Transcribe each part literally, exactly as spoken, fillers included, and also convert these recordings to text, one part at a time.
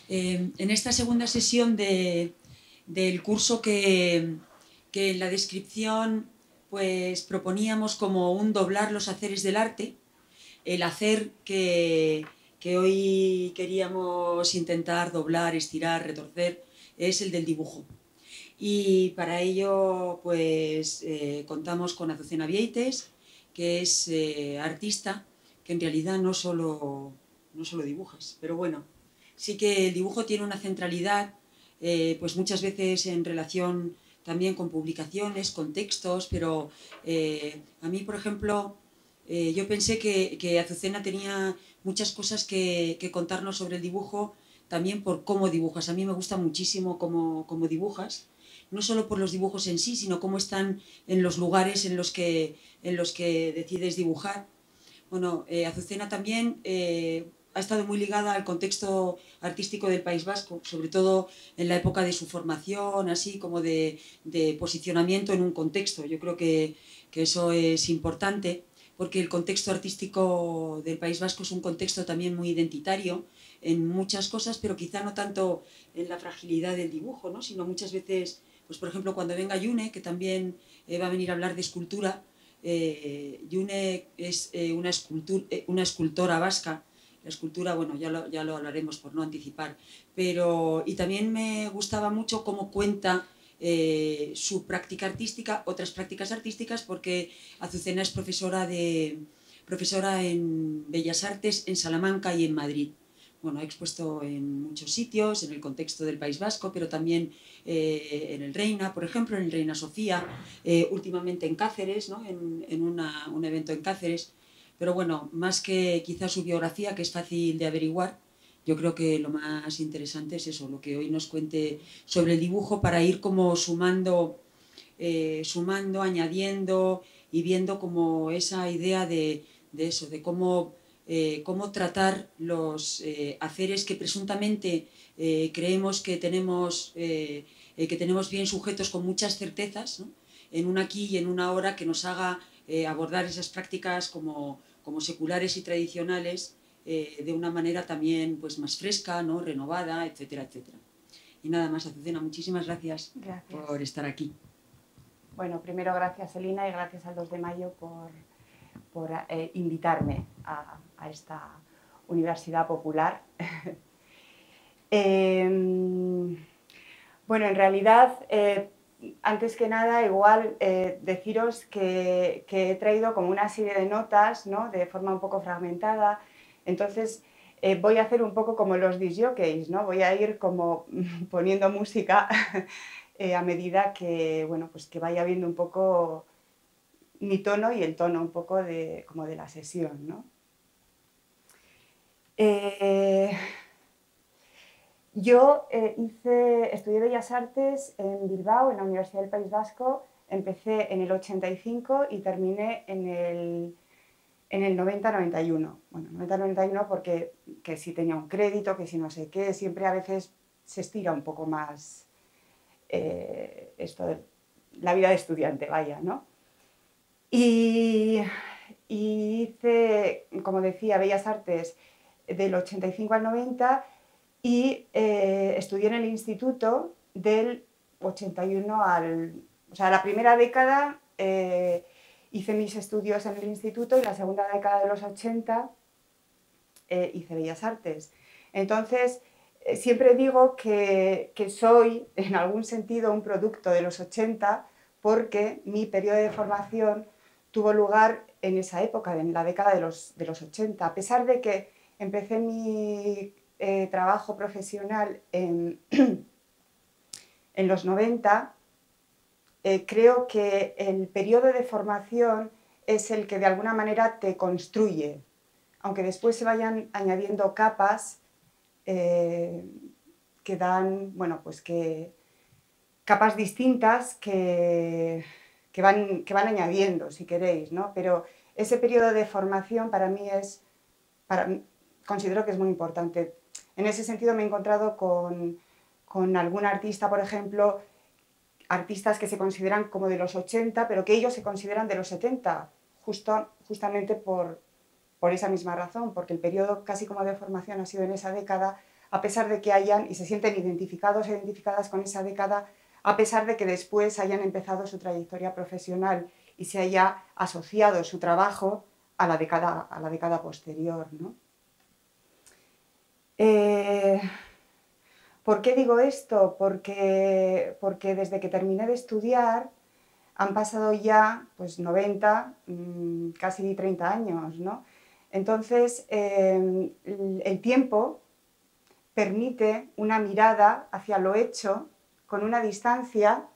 Eh, en esta segunda sesión de, del curso que, que en la descripción pues proponíamos como un doblar los haceres del arte, el hacer que, que hoy queríamos intentar doblar, estirar, retorcer, es el del dibujo. Y para ello pues eh, contamos con Azucena Vieites, que es eh, artista, que en realidad no solo, no solo dibujas, pero bueno, sí que el dibujo tiene una centralidad, eh, pues muchas veces en relación también con publicaciones, con textos, pero eh, a mí, por ejemplo, eh, yo pensé que, que Azucena tenía muchas cosas que, que, contarnos sobre el dibujo, también por cómo dibujas. A mí me gusta muchísimo cómo, cómo dibujas, no solo por los dibujos en sí, sino cómo están en los lugares en los que, en los que decides dibujar. Bueno, eh, Azucena también eh, ha estado muy ligada al contexto artístico del País Vasco, sobre todo en la época de su formación, así como de, de posicionamiento en un contexto. Yo creo que, que eso es importante, porque el contexto artístico del País Vasco es un contexto también muy identitario en muchas cosas, pero quizá no tanto en la fragilidad del dibujo, ¿no? Sino muchas veces, pues por ejemplo, cuando venga Yune, que también eh, va a venir a hablar de escultura, eh, Yune es eh, una, escultura, eh, una escultora vasca. La escultura, bueno, ya lo, ya lo hablaremos por no anticipar, pero y también me gustaba mucho cómo cuenta eh, su práctica artística, otras prácticas artísticas, porque Azucena es profesora, de, profesora en Bellas Artes en Salamanca y en Madrid. Bueno, ha expuesto en muchos sitios, en el contexto del País Vasco, pero también eh, en el Reina, por ejemplo, en el Reina Sofía, eh, últimamente en Cáceres, ¿no? en, en una, un evento en Cáceres. Pero bueno, más que quizás su biografía, que es fácil de averiguar, yo creo que lo más interesante es eso, lo que hoy nos cuente sobre el dibujo para ir como sumando, eh, sumando, añadiendo y viendo como esa idea de, de eso, de cómo, eh, cómo tratar los eh, haceres que presuntamente eh, creemos que tenemos, eh, eh, que tenemos bien sujetos con muchas certezas, ¿no? En un aquí y en una ahora que nos haga eh, abordar esas prácticas como, como seculares y tradicionales eh, de una manera también pues, más fresca, ¿no? Renovada, etcétera, etcétera. Y nada más, Azucena, muchísimas gracias, gracias por estar aquí. Bueno, primero gracias Elina y gracias al dos de mayo por, por eh, invitarme a, a esta universidad popular. eh, bueno, en realidad, eh, antes que nada, igual eh, deciros que, que he traído como una serie de notas, ¿no? De forma un poco fragmentada. Entonces, eh, voy a hacer un poco como los disc jockeys, ¿no? Voy a ir como poniendo música eh, a medida que, bueno, pues que vaya viendo un poco mi tono y el tono un poco de, como de la sesión, ¿no? Eh, yo eh, hice, estudié Bellas Artes en Bilbao, en la Universidad del País Vasco. Empecé en el ochenta y cinco y terminé en el, en el noventa noventa y uno. Bueno, noventa noventa y uno porque que si tenía un crédito, que si no sé qué, siempre a veces se estira un poco más eh, esto de la vida de estudiante, vaya, ¿no? Y, y hice, como decía, Bellas Artes del ochenta y cinco al noventa y eh, estudié en el instituto del ochenta y uno al... O sea, la primera década eh, hice mis estudios en el instituto y la segunda década de los ochenta eh, hice Bellas Artes. Entonces, eh, siempre digo que, que soy, en algún sentido, un producto de los ochenta porque mi periodo de formación tuvo lugar en esa época, en la década de los, de los ochenta. A pesar de que empecé mi eh, trabajo profesional en, en los noventa, eh, creo que el periodo de formación es el que de alguna manera te construye, aunque después se vayan añadiendo capas eh, que dan, bueno, pues que capas distintas que, que, van, que van añadiendo, si queréis, ¿no? Pero ese periodo de formación para mí es, para, considero que es muy importante. En ese sentido me he encontrado con, con algún artista, por ejemplo, artistas que se consideran como de los ochenta, pero que ellos se consideran de los setenta, justo, justamente por, por esa misma razón, porque el periodo casi como de formación ha sido en esa década, a pesar de que hayan, y se sienten identificados e identificadas con esa década, a pesar de que después hayan empezado su trayectoria profesional y se haya asociado su trabajo a la década, a la década posterior, ¿no? Eh, ¿Por qué digo esto? Porque, porque desde que terminé de estudiar han pasado ya pues, noventa, casi treinta años, ¿no? Entonces, eh, el tiempo permite una mirada hacia lo hecho con una distancia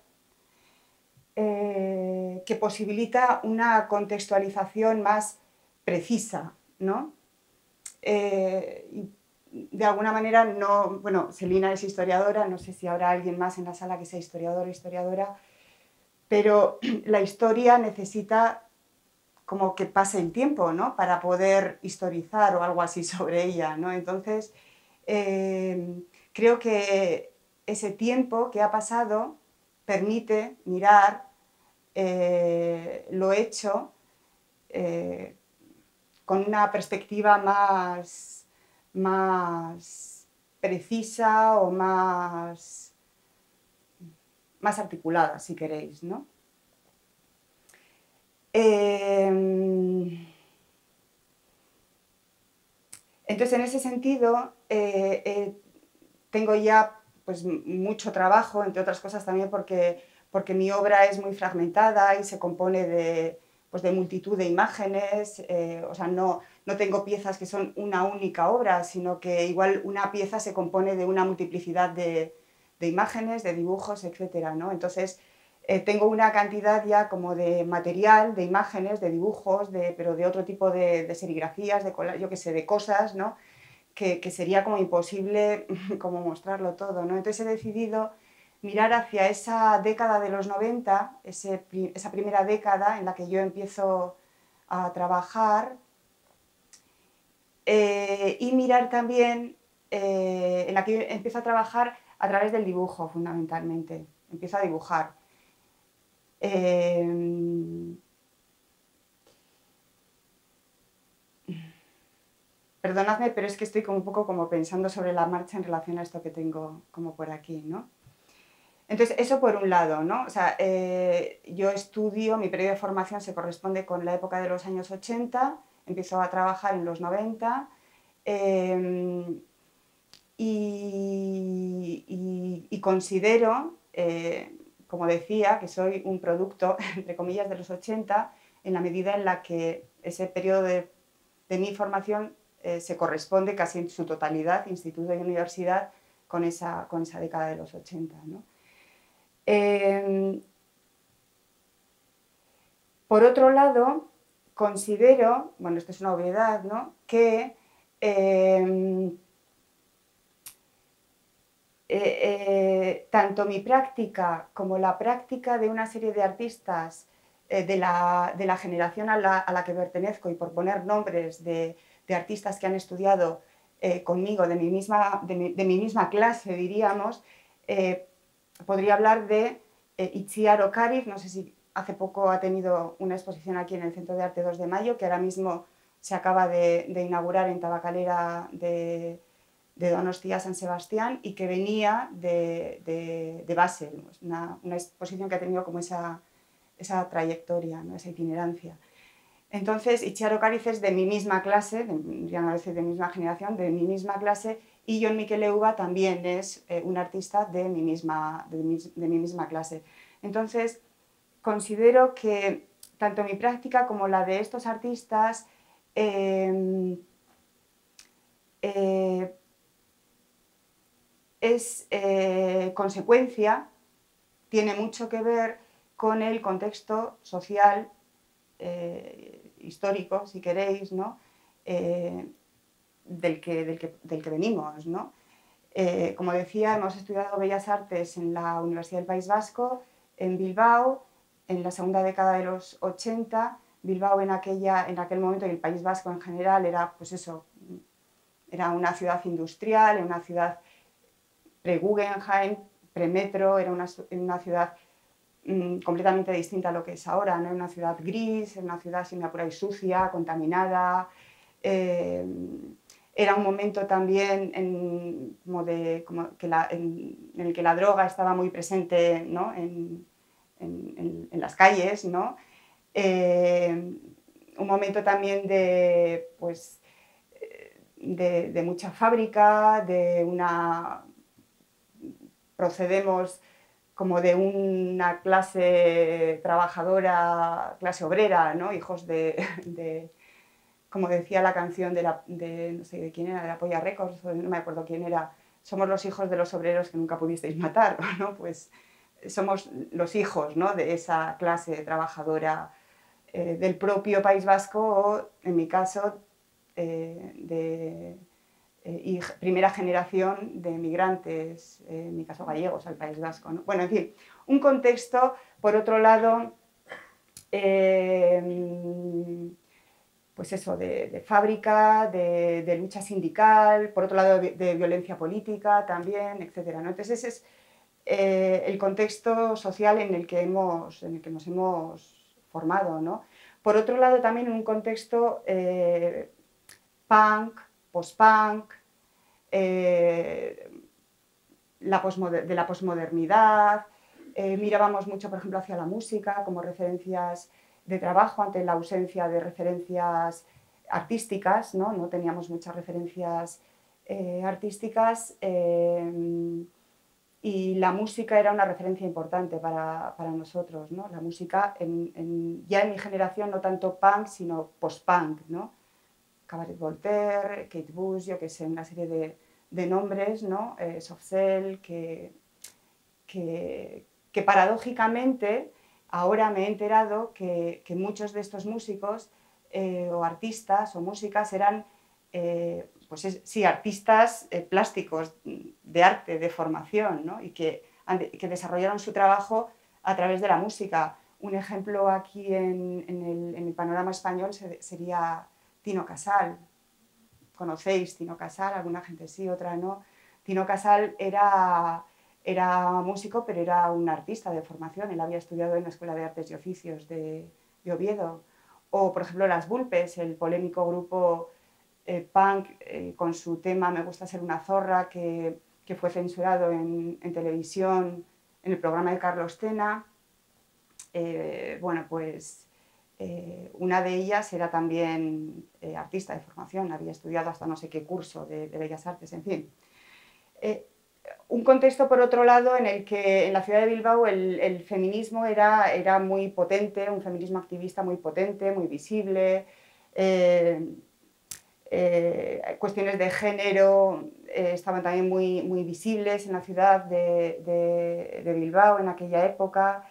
eh, que posibilita una contextualización más precisa, ¿no? Eh, y de alguna manera, no, bueno, Celina es historiadora, no sé si habrá alguien más en la sala que sea historiador o historiadora, pero la historia necesita como que pase el tiempo, ¿no? Para poder historizar o algo así sobre ella, ¿no? Entonces, eh, creo que ese tiempo que ha pasado permite mirar eh, lo hecho eh, con una perspectiva más, más precisa o más, más articulada, si queréis, ¿no? Eh, entonces, en ese sentido, eh, eh, tengo ya pues, mucho trabajo, entre otras cosas también porque, porque mi obra es muy fragmentada y se compone de, pues, de multitud de imágenes, eh, o sea, no, no tengo piezas que son una única obra, sino que igual una pieza se compone de una multiplicidad de, de imágenes, de dibujos, etcétera, ¿no? Entonces, eh, tengo una cantidad ya como de material, de imágenes, de dibujos, de, pero de otro tipo de, de serigrafías, de, yo qué sé, de cosas, ¿no? Que, que sería como imposible como mostrarlo todo, ¿no? Entonces he decidido mirar hacia esa década de los noventa, ese, esa primera década en la que yo empiezo a trabajar, eh, y mirar también, eh, en la que yo empiezo a trabajar a través del dibujo, fundamentalmente. Empiezo a dibujar. Eh, Perdonadme, pero es que estoy como un poco como pensando sobre la marcha en relación a esto que tengo como por aquí, ¿no? Entonces, eso por un lado, ¿no? O sea, eh, yo estudio, mi periodo de formación se corresponde con la época de los años ochenta, empiezo a trabajar en los noventa, eh, y, y, y considero, eh, como decía, que soy un producto, entre comillas, de los ochenta, en la medida en la que ese periodo de, de mi formación eh, se corresponde casi en su totalidad, instituto y universidad, con esa, con esa década de los ochenta, ¿no? Eh, por otro lado, considero, bueno, esto es una obviedad, ¿no?, que eh, eh, eh, tanto mi práctica como la práctica de una serie de artistas eh, de, la, de la generación a la, a la que pertenezco, y por poner nombres de, de artistas que han estudiado eh, conmigo, de mi, misma, de, mi, de mi misma clase, diríamos, eh, podría hablar de eh, Itziar Ocariz, no sé si hace poco ha tenido una exposición aquí en el Centro de Arte dos de Mayo, que ahora mismo se acaba de, de inaugurar en Tabacalera de, de Donostia San Sebastián, y que venía de, de, de Basel, una, una exposición que ha tenido como esa, esa trayectoria, ¿no?, esa itinerancia. Entonces, Itziar Ocariz es de mi misma clase, de, ya no decir de mi misma generación, de mi misma clase, y Jon Miquel Euba también es eh, un artista de mi, misma, de, mi, de mi misma clase. Entonces, considero que tanto mi práctica como la de estos artistas eh, eh, es eh, consecuencia, tiene mucho que ver con el contexto social, eh, histórico, si queréis, ¿no?, eh, del, que, del, que, del que venimos, ¿no? Eh, como decía, hemos estudiado Bellas Artes en la Universidad del País Vasco, en Bilbao, en la segunda década de los ochenta. Bilbao en, aquella, en aquel momento, y el País Vasco en general, era, pues eso, era una ciudad industrial, era una ciudad pre-Guggenheim, pre-metro, era una, una ciudad mmm, completamente distinta a lo que es ahora, ¿no? Era una ciudad gris, era una ciudad, si me apuráis, sucia, contaminada. Eh, era un momento también en, como de, como que la, en, en el que la droga estaba muy presente, ¿no? en, en, en, en las calles, ¿no? Eh, un momento también de, pues, de, de mucha fábrica, de una... procedemos como de una clase trabajadora, clase obrera, ¿no? Hijos de, de, como decía la canción de, la, de, no sé de quién era, de la Polla Records, no me acuerdo quién era, somos los hijos de los obreros que nunca pudisteis matar, ¿no? Pues somos los hijos, ¿no? De esa clase trabajadora eh, del propio País Vasco o, en mi caso, eh, de eh, y primera generación de migrantes, eh, en mi caso gallegos, al País Vasco, ¿no? Bueno, en fin, un contexto, por otro lado, eh, pues eso, de, de fábrica, de, de lucha sindical, por otro lado de, de violencia política también, etcétera, ¿no? Entonces ese es eh, el contexto social en el, que hemos, en el que nos hemos formado, ¿no? Por otro lado también en un contexto eh, punk, post-punk, eh, la de la posmodernidad, eh, mirábamos mucho, por ejemplo, hacia la música como referencias de trabajo ante la ausencia de referencias artísticas, no, no teníamos muchas referencias eh, artísticas eh, y la música era una referencia importante para, para nosotros, ¿no? La música en, en, ya en mi generación no tanto punk sino post-punk, ¿no? Cabaret Voltaire, Kate Bush, yo que sé, una serie de, de nombres, ¿no? Eh, Soft Cell, que, que, que paradójicamente ahora me he enterado que, que muchos de estos músicos eh, o artistas o músicas eran, eh, pues es, sí, artistas eh, plásticos, de arte, de formación, ¿no? Y que, que desarrollaron su trabajo a través de la música. Un ejemplo aquí en, en, el, en el panorama español sería Tino Casal. ¿Conocéis Tino Casal? Alguna gente sí, otra no. Tino Casal era, era músico, pero era un artista de formación. Él había estudiado en la Escuela de Artes y Oficios de, de Oviedo. O, por ejemplo, Las Vulpes, el polémico grupo eh, punk eh, con su tema Me gusta ser una zorra, que, que fue censurado en, en televisión en el programa de Carlos Tena. Eh, bueno, pues... Eh, una de ellas era también eh, artista de formación, había estudiado hasta no sé qué curso de, de Bellas Artes, en fin. Eh, un contexto, por otro lado, en el que en la ciudad de Bilbao el, el feminismo era, era muy potente, un feminismo activista muy potente, muy visible, eh, eh, cuestiones de género eh, estaban también muy, muy visibles en la ciudad de, de, de Bilbao en aquella época.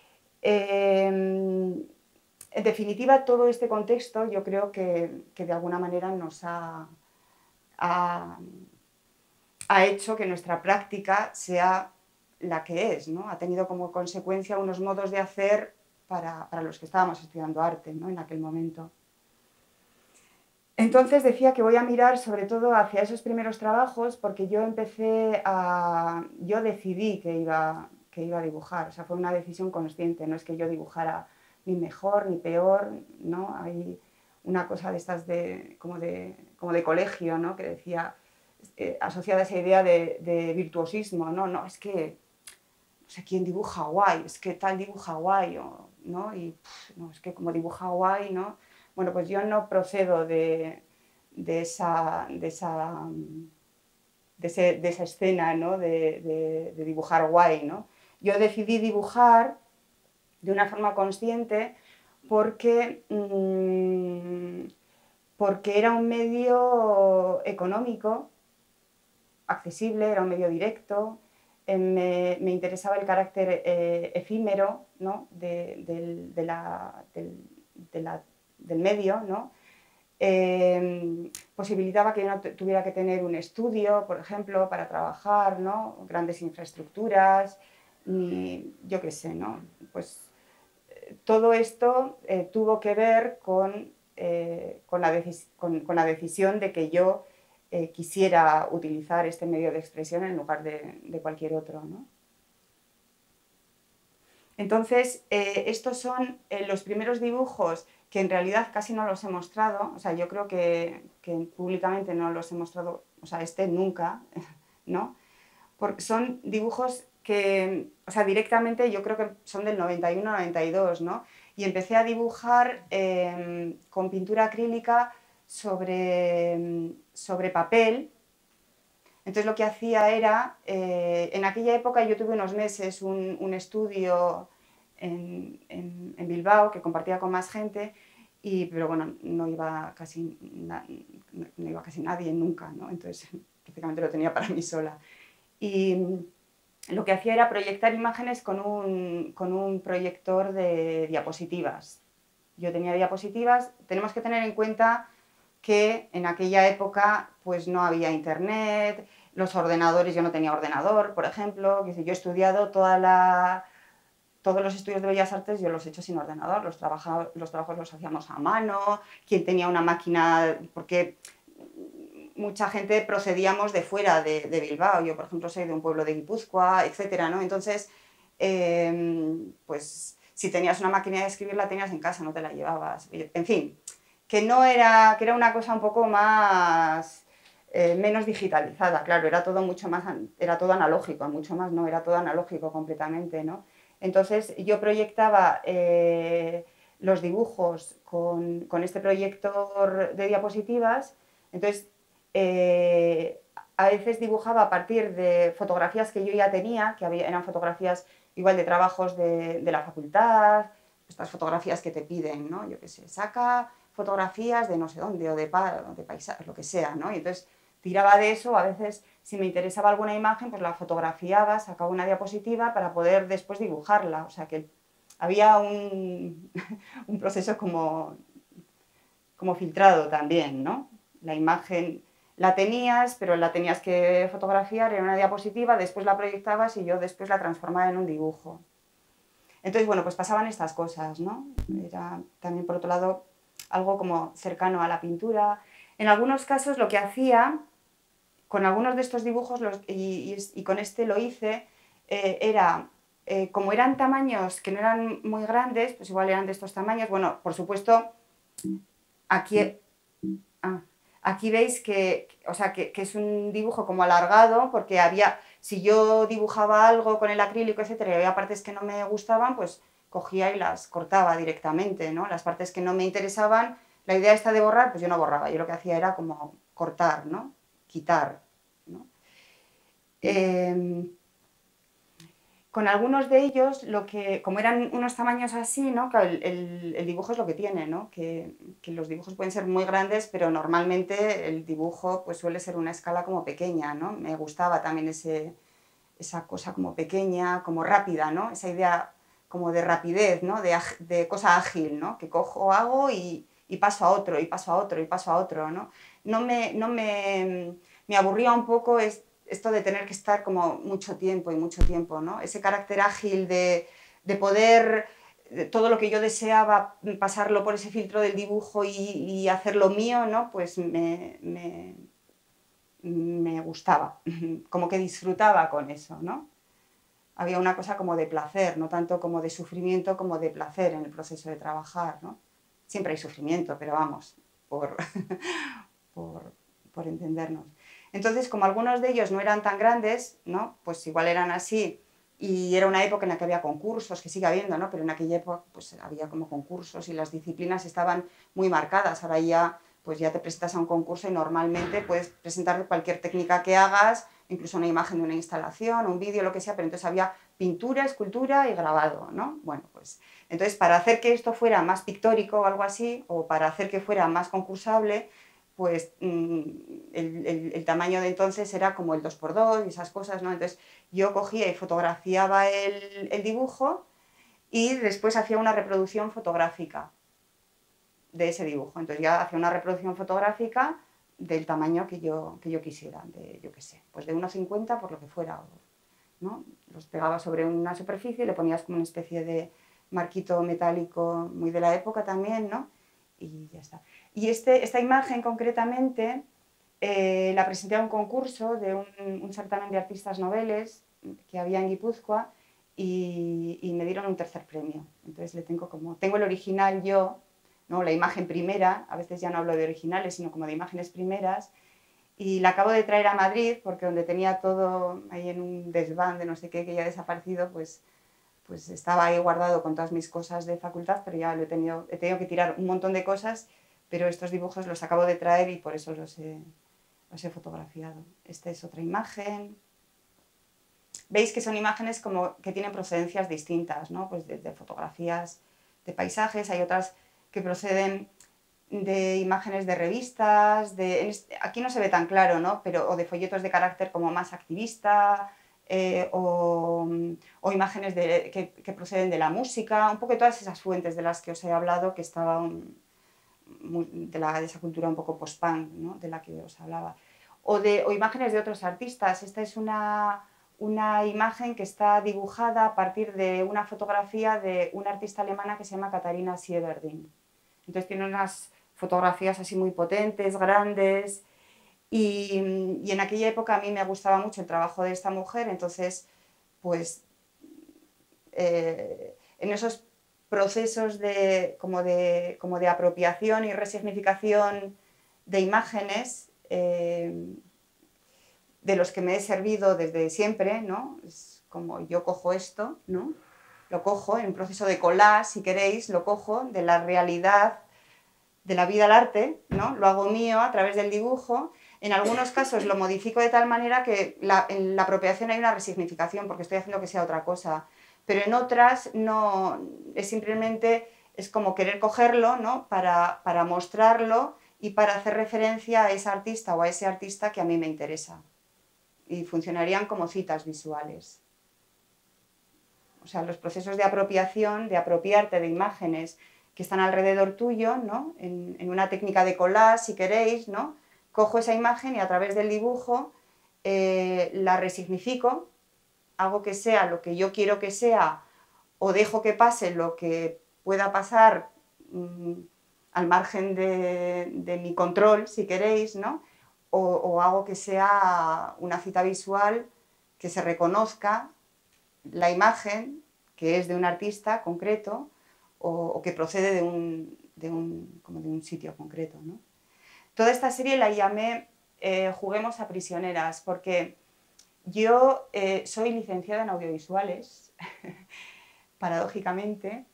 Eh, En definitiva, todo este contexto yo creo que, que de alguna manera nos ha, ha, ha hecho que nuestra práctica sea la que es, ¿no? Ha tenido como consecuencia unos modos de hacer para, para los que estábamos estudiando arte, ¿no? En aquel momento. Entonces decía que voy a mirar sobre todo hacia esos primeros trabajos porque yo empecé a... yo decidí que iba, que iba a dibujar, o sea, fue una decisión consciente, no es que yo dibujara ni mejor ni peor, ¿no? Hay una cosa de estas de, como, de, como de colegio, ¿no? Que decía, eh, asociada a esa idea de, de virtuosismo, ¿no? No, es que no sé quién dibuja guay, es que tal dibuja guay, o, ¿no? Y pff, no, es que como dibuja guay, ¿no? Bueno, pues yo no procedo de, de, esa, de, esa, de, ese, de esa escena, ¿no? de, de, de dibujar guay, ¿no? Yo decidí dibujar de una forma consciente porque, mmm, porque era un medio económico, accesible, era un medio directo, eh, me, me interesaba el carácter eh, efímero, ¿no? de, de, de la, de, de la, del medio, ¿no? Eh, posibilitaba que yo no tuviera que tener un estudio, por ejemplo, para trabajar, ¿no? Grandes infraestructuras, ni yo qué sé, ¿no? Pues todo esto eh, tuvo que ver con, eh, con, la con, con la decisión de que yo eh, quisiera utilizar este medio de expresión en lugar de, de cualquier otro, ¿no? Entonces, eh, estos son eh, los primeros dibujos que en realidad casi no los he mostrado, o sea, yo creo que, que públicamente no los he mostrado, o sea, este nunca, ¿no? Porque son dibujos que, o sea, directamente yo creo que son del noventa y uno noventa y dos, ¿no? Y empecé a dibujar eh, con pintura acrílica sobre, sobre papel. Entonces lo que hacía era, eh, en aquella época yo tuve unos meses un, un estudio en, en, en Bilbao que compartía con más gente, y, pero bueno, no iba, casi na, no iba casi nadie nunca, ¿no? Entonces prácticamente lo tenía para mí sola. Y lo que hacía era proyectar imágenes con un, con un proyector de diapositivas. Yo tenía diapositivas. Tenemos que tener en cuenta que en aquella época pues no había internet, los ordenadores, yo no tenía ordenador, por ejemplo. Yo he estudiado toda la, todos los estudios de Bellas Artes, yo los he hecho sin ordenador, los, trabaja, los trabajos los hacíamos a mano, quien tenía una máquina, porque mucha gente procedíamos de fuera de, de Bilbao. Yo, por ejemplo, soy de un pueblo de Guipúzcoa, etcétera, ¿no? Entonces, eh, pues si tenías una máquina de escribir la tenías en casa, no te la llevabas. En fin, que no era, que era una cosa un poco más, eh, menos digitalizada, claro, era todo mucho más, era todo analógico, mucho más, no, era todo analógico completamente, ¿no? Entonces yo proyectaba eh, los dibujos con, con este proyector de diapositivas. Entonces eh, a veces dibujaba a partir de fotografías que yo ya tenía, que había, eran fotografías igual de trabajos de, de la facultad, estas fotografías que te piden, ¿no? Yo qué sé, saca fotografías de no sé dónde, o de, pa, de paisajes, lo que sea, ¿no? Y entonces tiraba de eso. A veces, si me interesaba alguna imagen, pues la fotografiaba, sacaba una diapositiva para poder después dibujarla. O sea que había un, un proceso como, como filtrado también, ¿no? La imagen la tenías, pero la tenías que fotografiar en una diapositiva, después la proyectabas y yo después la transformaba en un dibujo. Entonces, bueno, pues pasaban estas cosas, ¿no? Era también, por otro lado, algo como cercano a la pintura. En algunos casos lo que hacía, con algunos de estos dibujos, los, y, y, y con este lo hice, eh, era, eh, como eran tamaños que no eran muy grandes, pues igual eran de estos tamaños. Bueno, por supuesto, aquí... Ah, aquí veis que, o sea, que, que es un dibujo como alargado, porque había, si yo dibujaba algo con el acrílico, etcétera, y había partes que no me gustaban, pues cogía y las cortaba directamente, ¿no? Las partes que no me interesaban, la idea esta de borrar, pues yo no borraba, yo lo que hacía era como cortar, ¿no? Quitar, ¿no? Eh, Con algunos de ellos, lo que, como eran unos tamaños así, ¿no? el, el, el dibujo es lo que tiene, ¿no? Que, que los dibujos pueden ser muy grandes, pero normalmente el dibujo pues, suele ser una escala como pequeña, ¿no? Me gustaba también ese, esa cosa como pequeña, como rápida, ¿no? Esa idea como de rapidez, ¿no? De, de cosa ágil, ¿no? Que cojo, hago y, y paso a otro, y paso a otro, y paso a otro, ¿no? No me, no me, me aburría un poco es, esto de tener que estar como mucho tiempo y mucho tiempo, ¿no? Ese carácter ágil de, de poder, de todo lo que yo deseaba, pasarlo por ese filtro del dibujo y, y hacerlo mío, ¿no? Pues me, me, me gustaba, como que disfrutaba con eso, ¿no? Había una cosa como de placer, no tanto como de sufrimiento, como de placer en el proceso de trabajar, ¿no? Siempre hay sufrimiento, pero vamos, por, por, por entendernos. Entonces, como algunos de ellos no eran tan grandes, ¿no? Pues igual eran así, y era una época en la que había concursos, que sigue habiendo, ¿no? Pero en aquella época pues, había como concursos y las disciplinas estaban muy marcadas. Ahora ya, pues ya te presentas a un concurso y normalmente puedes presentar cualquier técnica que hagas, incluso una imagen de una instalación, un vídeo, lo que sea, pero entonces había pintura, escultura y grabado, ¿no? Bueno, pues entonces para hacer que esto fuera más pictórico o algo así, o para hacer que fuera más concursable, pues el, el, el tamaño de entonces era como el dos por dos y esas cosas, ¿no? Entonces yo cogía y fotografiaba el, el dibujo y después hacía una reproducción fotográfica de ese dibujo. Entonces ya hacía una reproducción fotográfica del tamaño que yo, que yo quisiera, de, yo qué sé, pues de uno cincuenta por lo que fuera, ¿no? Los pegaba sobre una superficie y le ponías como una especie de marquito metálico muy de la época también, ¿no? Y ya está. Y este, esta imagen concretamente eh, la presenté a un concurso de un, un certamen de artistas noveles que había en Guipúzcoa, y, y me dieron un tercer premio. Entonces le tengo como, tengo el original yo, ¿no? La imagen primera, a veces ya no hablo de originales, sino como de imágenes primeras, y la acabo de traer a Madrid porque donde tenía todo ahí en un desván de no sé qué que ya ha desaparecido, pues, pues estaba ahí guardado con todas mis cosas de facultad, pero ya lo he tenido, he tenido que tirar un montón de cosas, pero estos dibujos los acabo de traer y por eso los he, los he fotografiado. Esta es otra imagen. Veis que son imágenes como que tienen procedencias distintas, ¿no? Pues de, de fotografías de paisajes, hay otras que proceden de imágenes de revistas, de, aquí no se ve tan claro, ¿no? Pero, o de folletos de carácter como más activista, eh, o, o imágenes de, que, que proceden de la música, un poco de todas esas fuentes de las que os he hablado, que estaban de, la, de esa cultura un poco post-punk, ¿no? De la que os hablaba. O, de, o imágenes de otros artistas. Esta es una, una imagen que está dibujada a partir de una fotografía de una artista alemana que se llama Katharina Sieverding. Entonces tiene unas fotografías así muy potentes, grandes, y, y en aquella época a mí me gustaba mucho el trabajo de esta mujer, entonces pues eh, en esos procesos de, como, de, como de apropiación y resignificación de imágenes, eh, de los que me he servido desde siempre, ¿no? Es como yo cojo esto, ¿no? Lo cojo en un proceso de collage, si queréis, lo cojo de la realidad de la vida al arte, ¿no? Lo hago mío a través del dibujo. En algunos casos lo modifico de tal manera que la, en la apropiación hay una resignificación porque estoy haciendo que sea otra cosa, pero en otras no, es simplemente, es como querer cogerlo, ¿no? para, para mostrarlo y para hacer referencia a esa artista o a ese artista que a mí me interesa. Y funcionarían como citas visuales. O sea, los procesos de apropiación, de apropiarte de imágenes que están alrededor tuyo, ¿no? en, en una técnica de collage, si queréis, ¿no? Cojo esa imagen y a través del dibujo eh, la resignifico, hago que sea lo que yo quiero que sea o dejo que pase lo que pueda pasar mmm, al margen de, de mi control, si queréis, ¿no? o, o hago que sea una cita visual que se reconozca la imagen que es de un artista concreto o, o que procede de un, de, un, como de un sitio concreto, ¿no? Toda esta serie la llamé eh, Juguemos a prisioneras, porque yo eh, soy licenciada en audiovisuales, paradójicamente,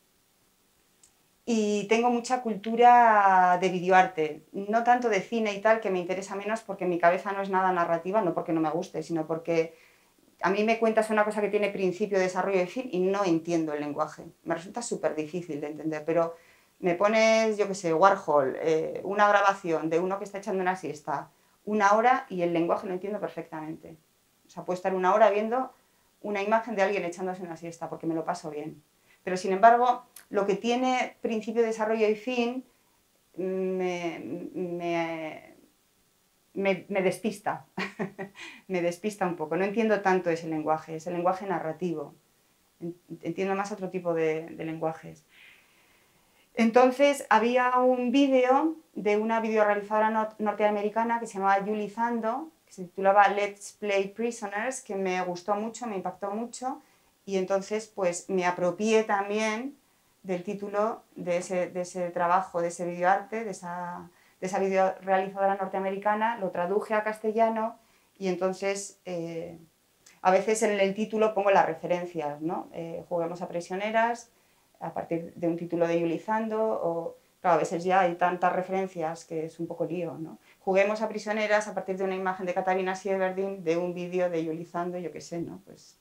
y tengo mucha cultura de videoarte, no tanto de cine y tal, que me interesa menos porque mi cabeza no es nada narrativa, no porque no me guste, sino porque a mí me cuentas una cosa que tiene principio, desarrollo y fin y no entiendo el lenguaje. Me resulta súper difícil de entender, pero me pones, yo qué sé, Warhol, eh, una grabación de uno que está echando una siesta, una hora y el lenguaje lo entiendo perfectamente. O sea, puedo estar una hora viendo una imagen de alguien echándose una siesta porque me lo paso bien. Pero sin embargo, lo que tiene principio, desarrollo y fin me... me Me, me despista, me despista un poco. No entiendo tanto ese lenguaje, ese lenguaje narrativo. Entiendo más otro tipo de, de lenguajes. Entonces, había un vídeo de una videorealizadora nor norteamericana que se llamaba Julie Zando, que se titulaba Let's Play Prisoners, que me gustó mucho, me impactó mucho, y entonces pues me apropié también del título de ese, de ese trabajo, de ese videoarte, de esa... de esa videorealizadora norteamericana, lo traduje a castellano y entonces eh, a veces en el título pongo las referencias, ¿no? Eh, Juguemos a prisioneras, a partir de un título de Julie Zando, o claro, a veces ya hay tantas referencias que es un poco lío, ¿no? Juguemos a prisioneras a partir de una imagen de Katharina Sieverding, de un vídeo de Julie Zando, yo qué sé, ¿no? Pues...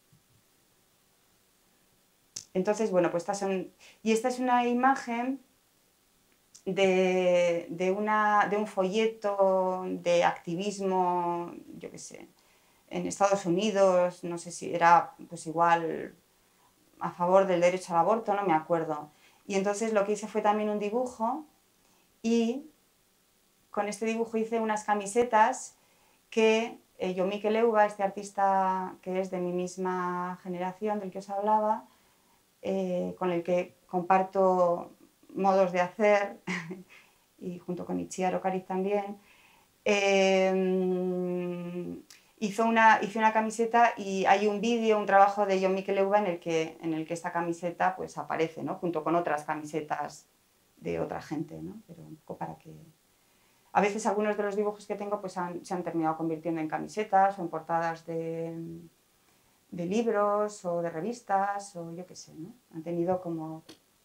Entonces, bueno, pues estas son... Y esta es una imagen De, de, una, de un folleto de activismo, yo qué sé, en Estados Unidos, no sé si era pues igual a favor del derecho al aborto, no me acuerdo. Y entonces lo que hice fue también un dibujo y con este dibujo hice unas camisetas que eh, Yomique Leuba, este artista que es de mi misma generación, del que os hablaba, eh, con el que comparto modos de hacer, y junto con Itziar Ocariz también, eh, hizo una, hice una camiseta y hay un vídeo, un trabajo de Jon Mikel Euba en el que, en el que esta camiseta pues aparece, ¿no? Junto con otras camisetas de otra gente, ¿no? Pero un poco para que... A veces algunos de los dibujos que tengo pues han, se han terminado convirtiendo en camisetas o en portadas de, de libros o de revistas o yo qué sé, ¿no? Han tenido como...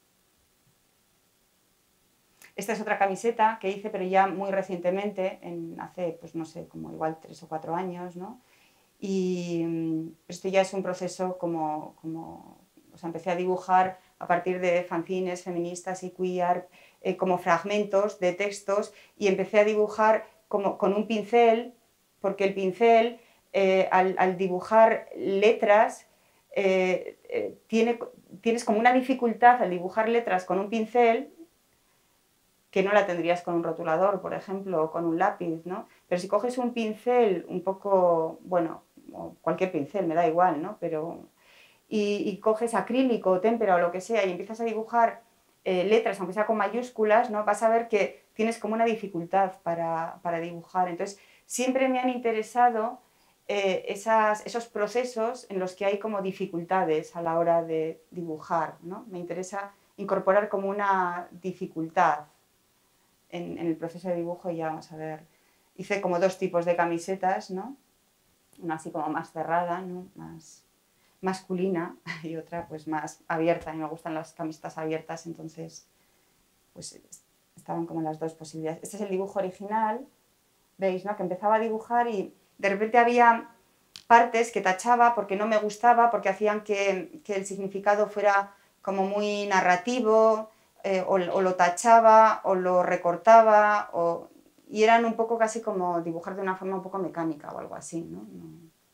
Esta es otra camiseta que hice, pero ya muy recientemente, en, hace, pues no sé, como igual tres o cuatro años, ¿no? Y esto ya es un proceso como, como... O sea, empecé a dibujar a partir de fanzines feministas y queer, eh, como fragmentos de textos, y empecé a dibujar como con un pincel, porque el pincel, eh, al, al dibujar letras, eh, eh, tiene, tienes como una dificultad al dibujar letras con un pincel, que no la tendrías con un rotulador, por ejemplo, o con un lápiz, ¿no? Pero si coges un pincel un poco, bueno, cualquier pincel, me da igual, ¿no? Pero, y, y coges acrílico, témpera o lo que sea y empiezas a dibujar eh, letras, aunque sea con mayúsculas, ¿no? Vas a ver que tienes como una dificultad para, para dibujar. Entonces, siempre me han interesado eh, esas, esos procesos en los que hay como dificultades a la hora de dibujar, ¿no? Me interesa incorporar como una dificultad En, en el proceso de dibujo y ya vamos a ver, hice como dos tipos de camisetas, ¿no? Una así como más cerrada, ¿no? Más masculina y otra pues más abierta, a mí me gustan las camisetas abiertas, entonces pues estaban como las dos posibilidades. Este es el dibujo original, veis, ¿no? Que empezaba a dibujar y de repente había partes que tachaba porque no me gustaba, porque hacían que, que el significado fuera como muy narrativo, Eh, o, o lo tachaba, o lo recortaba, o, y eran un poco casi como dibujar de una forma un poco mecánica o algo así, ¿no? No.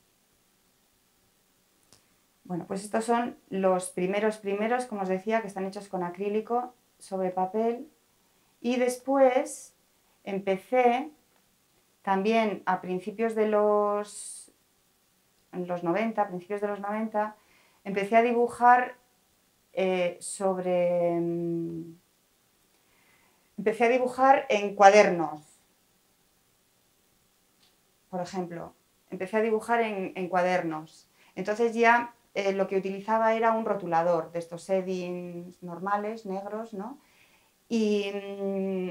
Bueno, pues estos son los primeros primeros, como os decía, que están hechos con acrílico sobre papel, y después empecé también a principios de los, en los noventa, a principios de los noventa, empecé a dibujar eh, sobre... Empecé a dibujar en cuadernos, por ejemplo. Empecé a dibujar en, en cuadernos. Entonces ya eh, lo que utilizaba era un rotulador de estos eddings normales, negros, ¿no? Y mmm,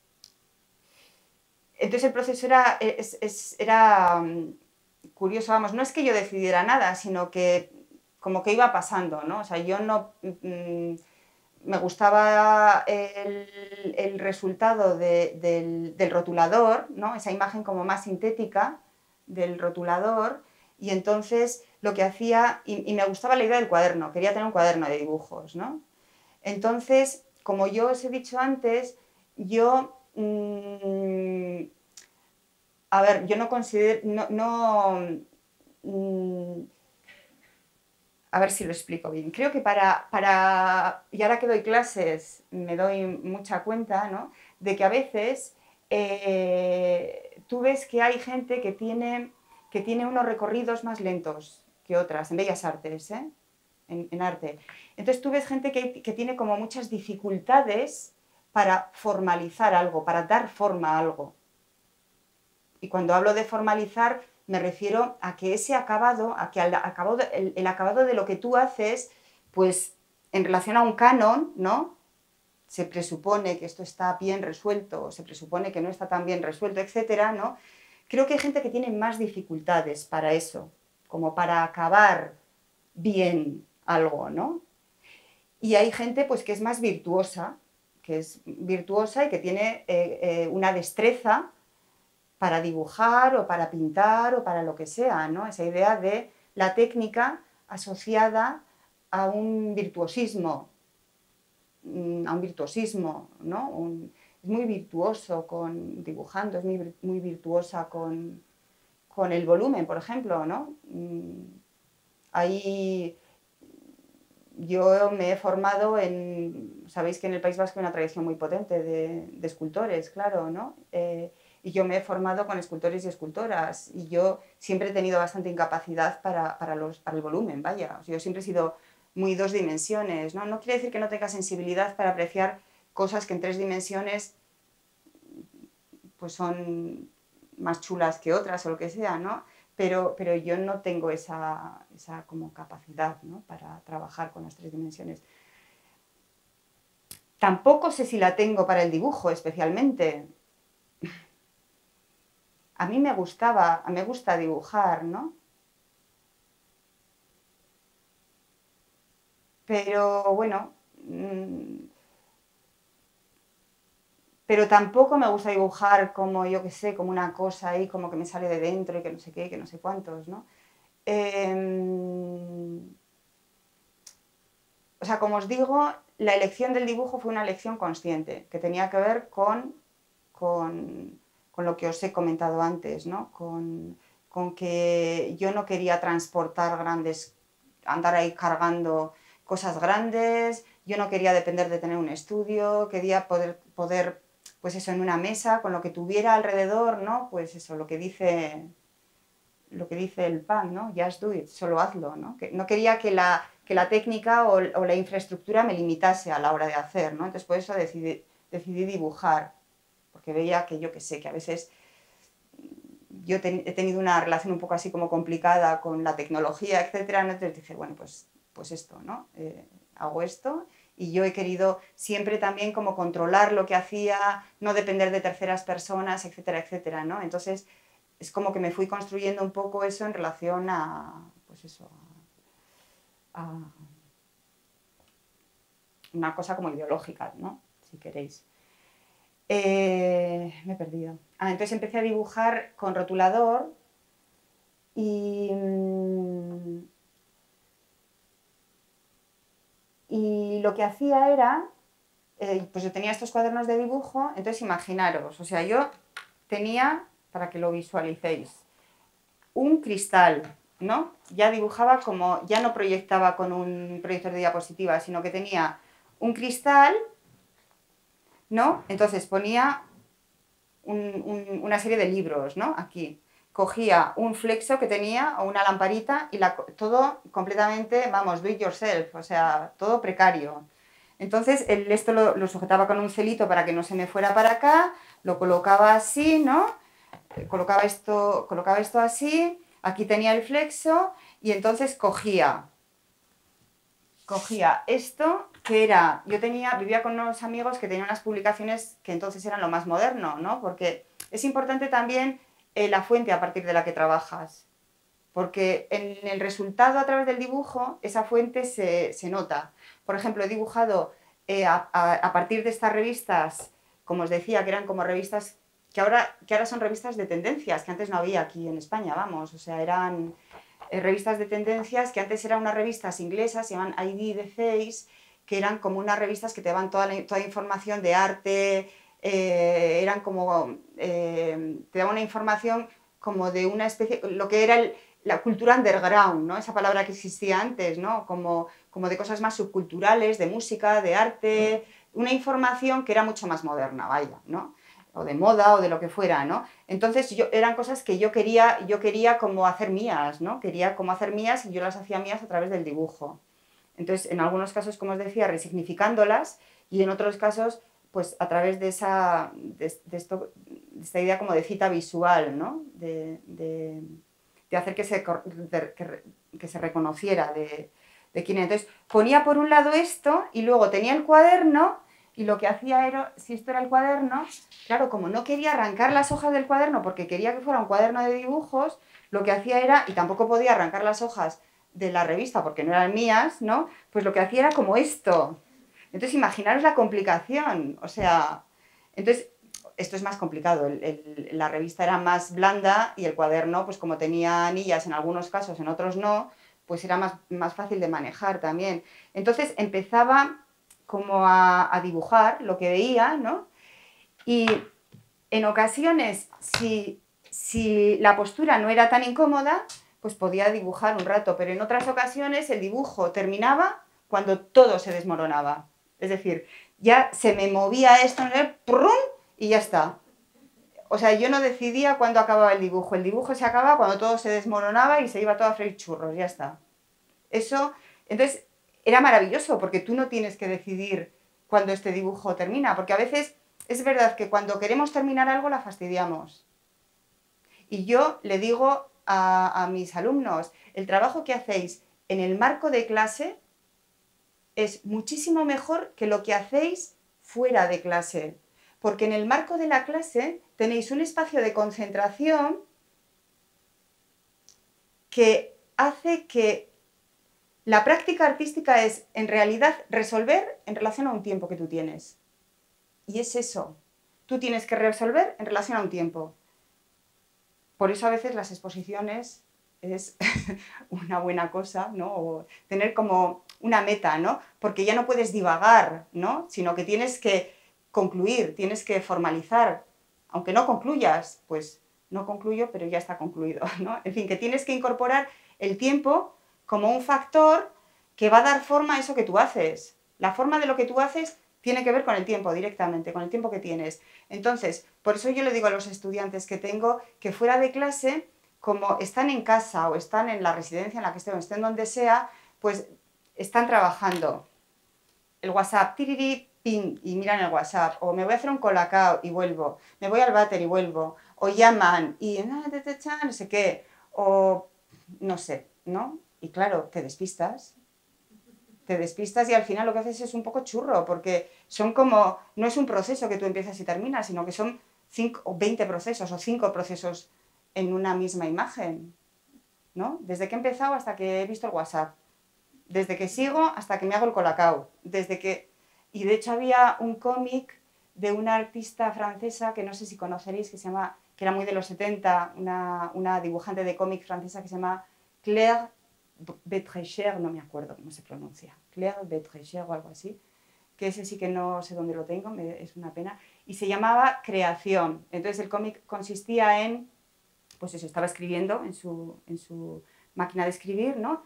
entonces el proceso era, es, es, era um, curioso, vamos, no es que yo decidiera nada, sino que como que iba pasando, ¿no? O sea, yo no... Mmm, me gustaba el, el resultado de, del, del rotulador, ¿no? Esa imagen como más sintética del rotulador, y entonces lo que hacía, y, y me gustaba la idea del cuaderno, quería tener un cuaderno de dibujos, ¿no? Entonces, como yo os he dicho antes, yo, mmm, a ver, yo no considero, no, no mmm, a ver si lo explico bien. Creo que para, para, y ahora que doy clases me doy mucha cuenta, ¿no? De que a veces eh, tú ves que hay gente que tiene, que tiene unos recorridos más lentos que otras, en bellas artes, ¿eh? en, en arte. Entonces tú ves gente que, que tiene como muchas dificultades para formalizar algo, para dar forma a algo. Y cuando hablo de formalizar, me refiero a que ese acabado, a que el acabado, el, el acabado de lo que tú haces, pues en relación a un canon, ¿no? Se presupone que esto está bien resuelto, se presupone que no está tan bien resuelto, etcétera, ¿no? Creo que hay gente que tiene más dificultades para eso, como para acabar bien algo, ¿no? Y hay gente pues que es más virtuosa, que es virtuosa y que tiene eh, eh, una destreza para dibujar o para pintar o para lo que sea, ¿no? Esa idea de la técnica asociada a un virtuosismo, a un virtuosismo, ¿no? Un, es muy virtuoso con dibujando, es muy, muy virtuosa con, con el volumen, por ejemplo, ¿no? Ahí yo me he formado en, sabéis que en el País Vasco hay una tradición muy potente de, de escultores, claro, ¿no? Eh, y yo me he formado con escultores y escultoras, y yo siempre he tenido bastante incapacidad para, para, los, para el volumen, vaya. O sea, yo siempre he sido muy dos dimensiones, ¿no? No quiere decir que no tenga sensibilidad para apreciar cosas que en tres dimensiones pues son más chulas que otras o lo que sea, ¿no? pero, pero yo no tengo esa, esa como capacidad, ¿no?, para trabajar con las tres dimensiones. Tampoco sé si la tengo para el dibujo especialmente. A mí me gustaba, me gusta dibujar, ¿no? Pero bueno, pero tampoco me gusta dibujar como, yo qué sé, como una cosa ahí, como que me sale de dentro y que no sé qué, que no sé cuántos, ¿no? Eh, o sea, como os digo, la elección del dibujo fue una elección consciente, que tenía que ver con, con, con lo que os he comentado antes, ¿no? Con, con que yo no quería transportar grandes, andar ahí cargando cosas grandes, yo no quería depender de tener un estudio, quería poder, poder, pues eso, en una mesa, con lo que tuviera alrededor, ¿no? Pues eso, lo que dice, lo que dice el pan, ¿no? Just do it, solo hazlo, ¿no? Que no quería que la, que la técnica o, o la infraestructura me limitase a la hora de hacer, ¿no? Entonces por eso decidí, decidí dibujar, porque veía que yo qué sé, que a veces yo ten, he tenido una relación un poco así como complicada con la tecnología, etcétera, ¿no? Entonces dije, bueno, pues, pues esto, ¿no? Eh, hago esto y yo he querido siempre también como controlar lo que hacía, no depender de terceras personas, etcétera, etcétera, ¿no? Entonces es como que me fui construyendo un poco eso en relación a, pues eso, a, a una cosa como ideológica, ¿no? Si queréis. Eh, me he perdido. Ah, entonces empecé a dibujar con rotulador y, y lo que hacía era, eh, pues yo tenía estos cuadernos de dibujo, entonces imaginaros, o sea, yo tenía, para que lo visualicéis, un cristal, ¿no? Ya dibujaba como, ya no proyectaba con un proyector de diapositivas, sino que tenía un cristal, ¿no? Entonces ponía un, un, una serie de libros, ¿no? Aquí. Cogía un flexo que tenía o una lamparita y la, todo completamente, vamos, do it yourself, o sea, todo precario. Entonces, el, esto lo, lo sujetaba con un celito para que no se me fuera para acá, lo colocaba así, ¿no? Colocaba esto, colocaba esto así, aquí tenía el flexo y entonces cogía, cogía esto, que era, yo tenía, vivía con unos amigos que tenían unas publicaciones que entonces eran lo más moderno, ¿no? Porque es importante también eh, la fuente a partir de la que trabajas, porque en el resultado a través del dibujo esa fuente se, se nota. Por ejemplo, he dibujado eh, a, a, a partir de estas revistas, como os decía, que eran como revistas que ahora, que ahora son revistas de tendencias, que antes no había aquí en España, vamos, o sea, eran eh, revistas de tendencias que antes eran unas revistas inglesas, se llaman I D de seis, que eran como unas revistas que te daban toda la toda información de arte, eh, eran como, eh, te daban una información como de una especie, lo que era el, la cultura underground, ¿no? Esa palabra que existía antes, ¿no? Como, como de cosas más subculturales, de música, de arte, una información que era mucho más moderna, vaya, ¿no? O de moda o de lo que fuera, ¿no? Entonces yo, eran cosas que yo quería, yo quería como hacer mías, ¿no? Quería como hacer mías y yo las hacía mías a través del dibujo. Entonces, en algunos casos, como os decía, resignificándolas y en otros casos, pues a través de, esa, de, de, esto, de esta idea como de cita visual, ¿no? De, de, de hacer que se, de, que, que se reconociera de, de quién era. Entonces, ponía por un lado esto y luego tenía el cuaderno y lo que hacía era, si esto era el cuaderno, claro, como no quería arrancar las hojas del cuaderno porque quería que fuera un cuaderno de dibujos, lo que hacía era, y tampoco podía arrancar las hojas de la revista porque no eran mías, ¿no? Pues lo que hacía era como esto. Entonces, imaginaros la complicación, o sea, entonces, esto es más complicado, el, el, la revista era más blanda y el cuaderno, pues como tenía anillas en algunos casos, en otros no, pues era más, más fácil de manejar también. Entonces, empezaba como a, a dibujar lo que veía, ¿no? Y en ocasiones, si, si la postura no era tan incómoda, pues podía dibujar un rato, pero en otras ocasiones el dibujo terminaba cuando todo se desmoronaba. Es decir, ya se me movía esto, ¡prum! Y ya está. O sea, yo no decidía cuándo acababa el dibujo. El dibujo se acababa cuando todo se desmoronaba y se iba todo a freír churros, ya está. Eso, entonces, era maravilloso porque tú no tienes que decidir cuándo este dibujo termina, porque a veces es verdad que cuando queremos terminar algo la fastidiamos. Y yo le digo a, a mis alumnos, el trabajo que hacéis en el marco de clase es muchísimo mejor que lo que hacéis fuera de clase, porque en el marco de la clase tenéis un espacio de concentración que hace que la práctica artística es, en realidad, resolver en relación a un tiempo que tú tienes. Y es eso. Tú tienes que resolver en relación a un tiempo. Por eso a veces las exposiciones es una buena cosa, ¿no? O tener como una meta, ¿no? Porque ya no puedes divagar, ¿no? Sino que tienes que concluir, tienes que formalizar. Aunque no concluyas, pues no concluyo, pero ya está concluido, ¿no? En fin, que tienes que incorporar el tiempo como un factor que va a dar forma a eso que tú haces. La forma de lo que tú haces tiene que ver con el tiempo directamente, con el tiempo que tienes. Entonces, por eso yo le digo a los estudiantes que tengo que fuera de clase, como están en casa o están en la residencia en la que estén o estén donde sea, pues están trabajando. El WhatsApp, tiriri, ping, y miran el WhatsApp. O me voy a hacer un colacao y vuelvo. Me voy al váter y vuelvo. O llaman y no sé qué. O no sé, ¿no? Y claro, te despistas. Te despistas y al final lo que haces es un poco churro, porque son como, no es un proceso que tú empiezas y terminas, sino que son cinco o veinte procesos o cinco procesos en una misma imagen, ¿no? Desde que he empezado hasta que he visto el WhatsApp, desde que sigo hasta que me hago el colacao, desde que... Y de hecho había un cómic de una artista francesa que no sé si conoceréis, que se llama, que era muy de los setenta, una, una dibujante de cómic francesa que se llama Claire Betracher, no me acuerdo cómo se pronuncia, Claire Betracher o algo así, que ese sí que no sé dónde lo tengo, me, es una pena, y se llamaba Creación. Entonces el cómic consistía en, pues eso, estaba escribiendo en su, en su máquina de escribir, ¿no?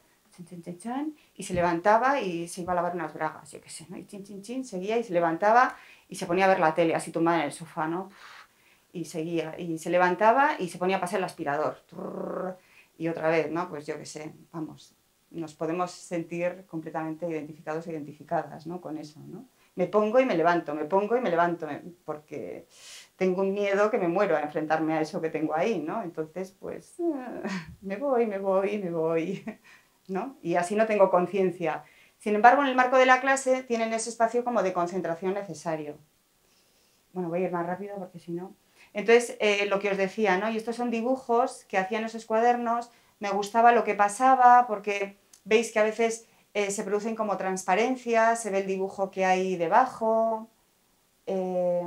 Y se levantaba y se iba a lavar unas bragas, yo qué sé, ¿no? Y chin, chin, chin, seguía y se levantaba y se ponía a ver la tele, así tumbada en el sofá, ¿no? Y seguía, y se levantaba y se ponía a pasar el aspirador. Y otra vez, ¿no? Pues yo qué sé, vamos, nos podemos sentir completamente identificados e identificadas, ¿no? Con eso, ¿no? Me pongo y me levanto, me pongo y me levanto, porque tengo un miedo que me muero a enfrentarme a eso que tengo ahí, ¿no? Entonces, pues, me voy, me voy, me voy, ¿no? Y así no tengo conciencia. Sin embargo, en el marco de la clase tienen ese espacio como de concentración necesario. Bueno, voy a ir más rápido porque si no... Entonces, eh, lo que os decía, ¿no? Y estos son dibujos que hacían esos cuadernos, me gustaba lo que pasaba, porque veis que a veces eh, se producen como transparencias, se ve el dibujo que hay debajo. Eh...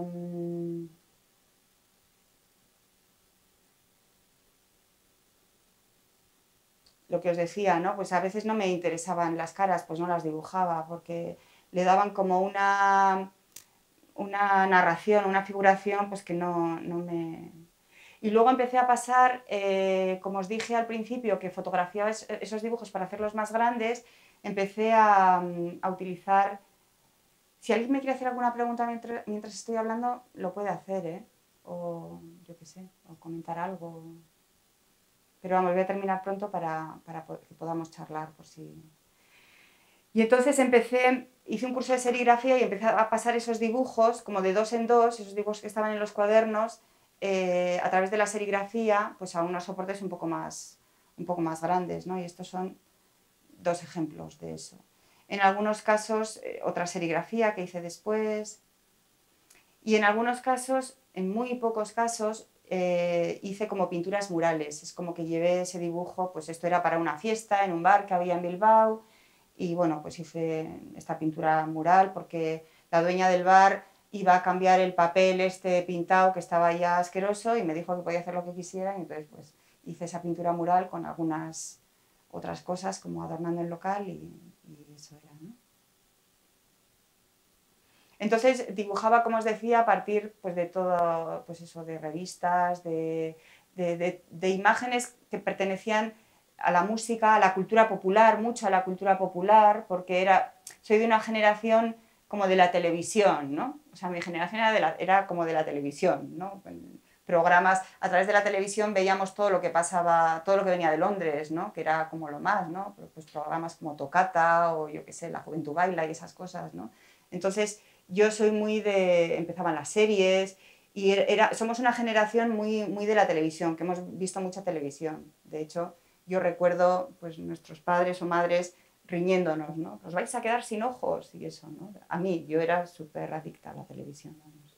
Lo que os decía, ¿no? Pues a veces no me interesaban las caras, pues no las dibujaba, porque le daban como una... una narración, una figuración, pues que no, no me... Y luego empecé a pasar, eh, como os dije al principio, que fotografiaba es, esos dibujos para hacerlos más grandes, empecé a, a utilizar... Si alguien me quiere hacer alguna pregunta mientras, mientras estoy hablando, lo puede hacer, ¿eh? O yo qué sé, o comentar algo. Pero vamos, voy a terminar pronto para, para que podamos charlar, por si... Y entonces empecé, hice un curso de serigrafía y empecé a pasar esos dibujos, como de dos en dos, esos dibujos que estaban en los cuadernos, eh, a través de la serigrafía, pues a unos soportes un poco más, un poco más grandes, ¿no? Y estos son dos ejemplos de eso. En algunos casos, eh, otra serigrafía que hice después. Y en algunos casos, en muy pocos casos, eh, hice como pinturas murales. Es como que llevé ese dibujo, pues esto era para una fiesta en un bar que había en Bilbao. Y bueno, pues hice esta pintura mural porque la dueña del bar iba a cambiar el papel este pintado que estaba ya asqueroso y me dijo que podía hacer lo que quisiera. Y entonces pues hice esa pintura mural con algunas otras cosas como adornando el local y, y eso era, ¿no? Entonces dibujaba, como os decía, a partir pues, de todo, pues eso, de revistas, de, de, de, de imágenes que pertenecían a la música, a la cultura popular, mucho a la cultura popular, porque era, soy de una generación como de la televisión, ¿no? O sea, mi generación era, de la, era como de la televisión, ¿no? Programas, a través de la televisión veíamos todo lo que pasaba, todo lo que venía de Londres, ¿no? Que era como lo más, ¿no? Pues programas como Tocata o yo qué sé, La Juventud Baila y esas cosas, ¿no? Entonces, yo soy muy de... empezaban las series Y era, somos una generación muy, muy de la televisión, que hemos visto mucha televisión. De hecho, yo recuerdo pues, nuestros padres o madres riñéndonos, ¿no? Os vais a quedar sin ojos y eso, ¿no? A mí, yo era súper adicta a la televisión. Vamos.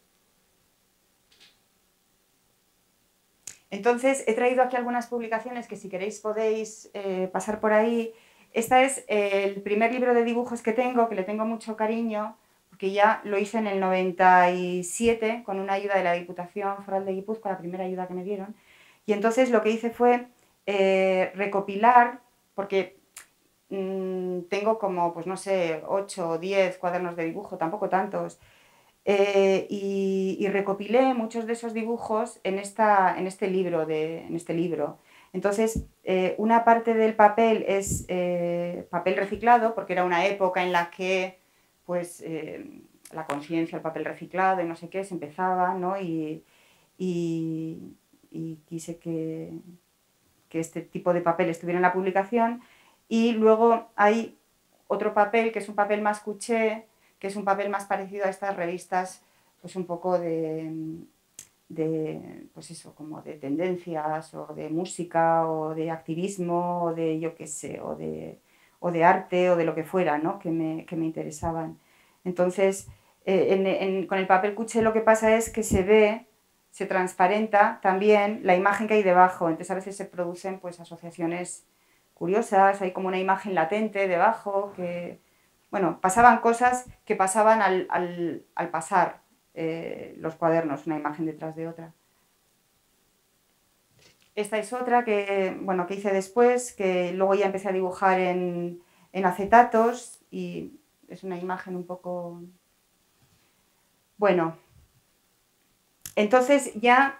Entonces, he traído aquí algunas publicaciones que si queréis podéis eh, pasar por ahí. Este es el primer libro de dibujos que tengo, que le tengo mucho cariño, porque ya lo hice en el noventa y siete con una ayuda de la Diputación Foral de Guipúzcoa, la primera ayuda que me dieron. Y entonces lo que hice fue eh, recopilar, porque mmm, tengo como, pues no sé, ocho o diez cuadernos de dibujo, tampoco tantos, eh, y, y recopilé muchos de esos dibujos en, esta, en, este, libro de, en este libro. Entonces, eh, una parte del papel es eh, papel reciclado, porque era una época en la que pues, eh, la conciencia, el papel reciclado y no sé qué, se empezaba, ¿no? Y, y, y quise que, que este tipo de papel estuviera en la publicación. Y luego hay otro papel, que es un papel más cuché, que es un papel más parecido a estas revistas, pues un poco de, de, pues eso, como de tendencias, o de música, o de activismo, o de, yo qué sé, o de, o de arte, o de lo que fuera, ¿no? que, me, que me interesaban. Entonces, eh, en, en, con el papel cuché lo que pasa es que se ve, se transparenta también la imagen que hay debajo, entonces a veces se producen pues asociaciones curiosas, hay como una imagen latente debajo, que, bueno, pasaban cosas que pasaban al, al, al pasar eh, los cuadernos, una imagen detrás de otra. Esta es otra que, bueno, que hice después, que luego ya empecé a dibujar en, en acetatos y es una imagen un poco... Bueno, entonces ya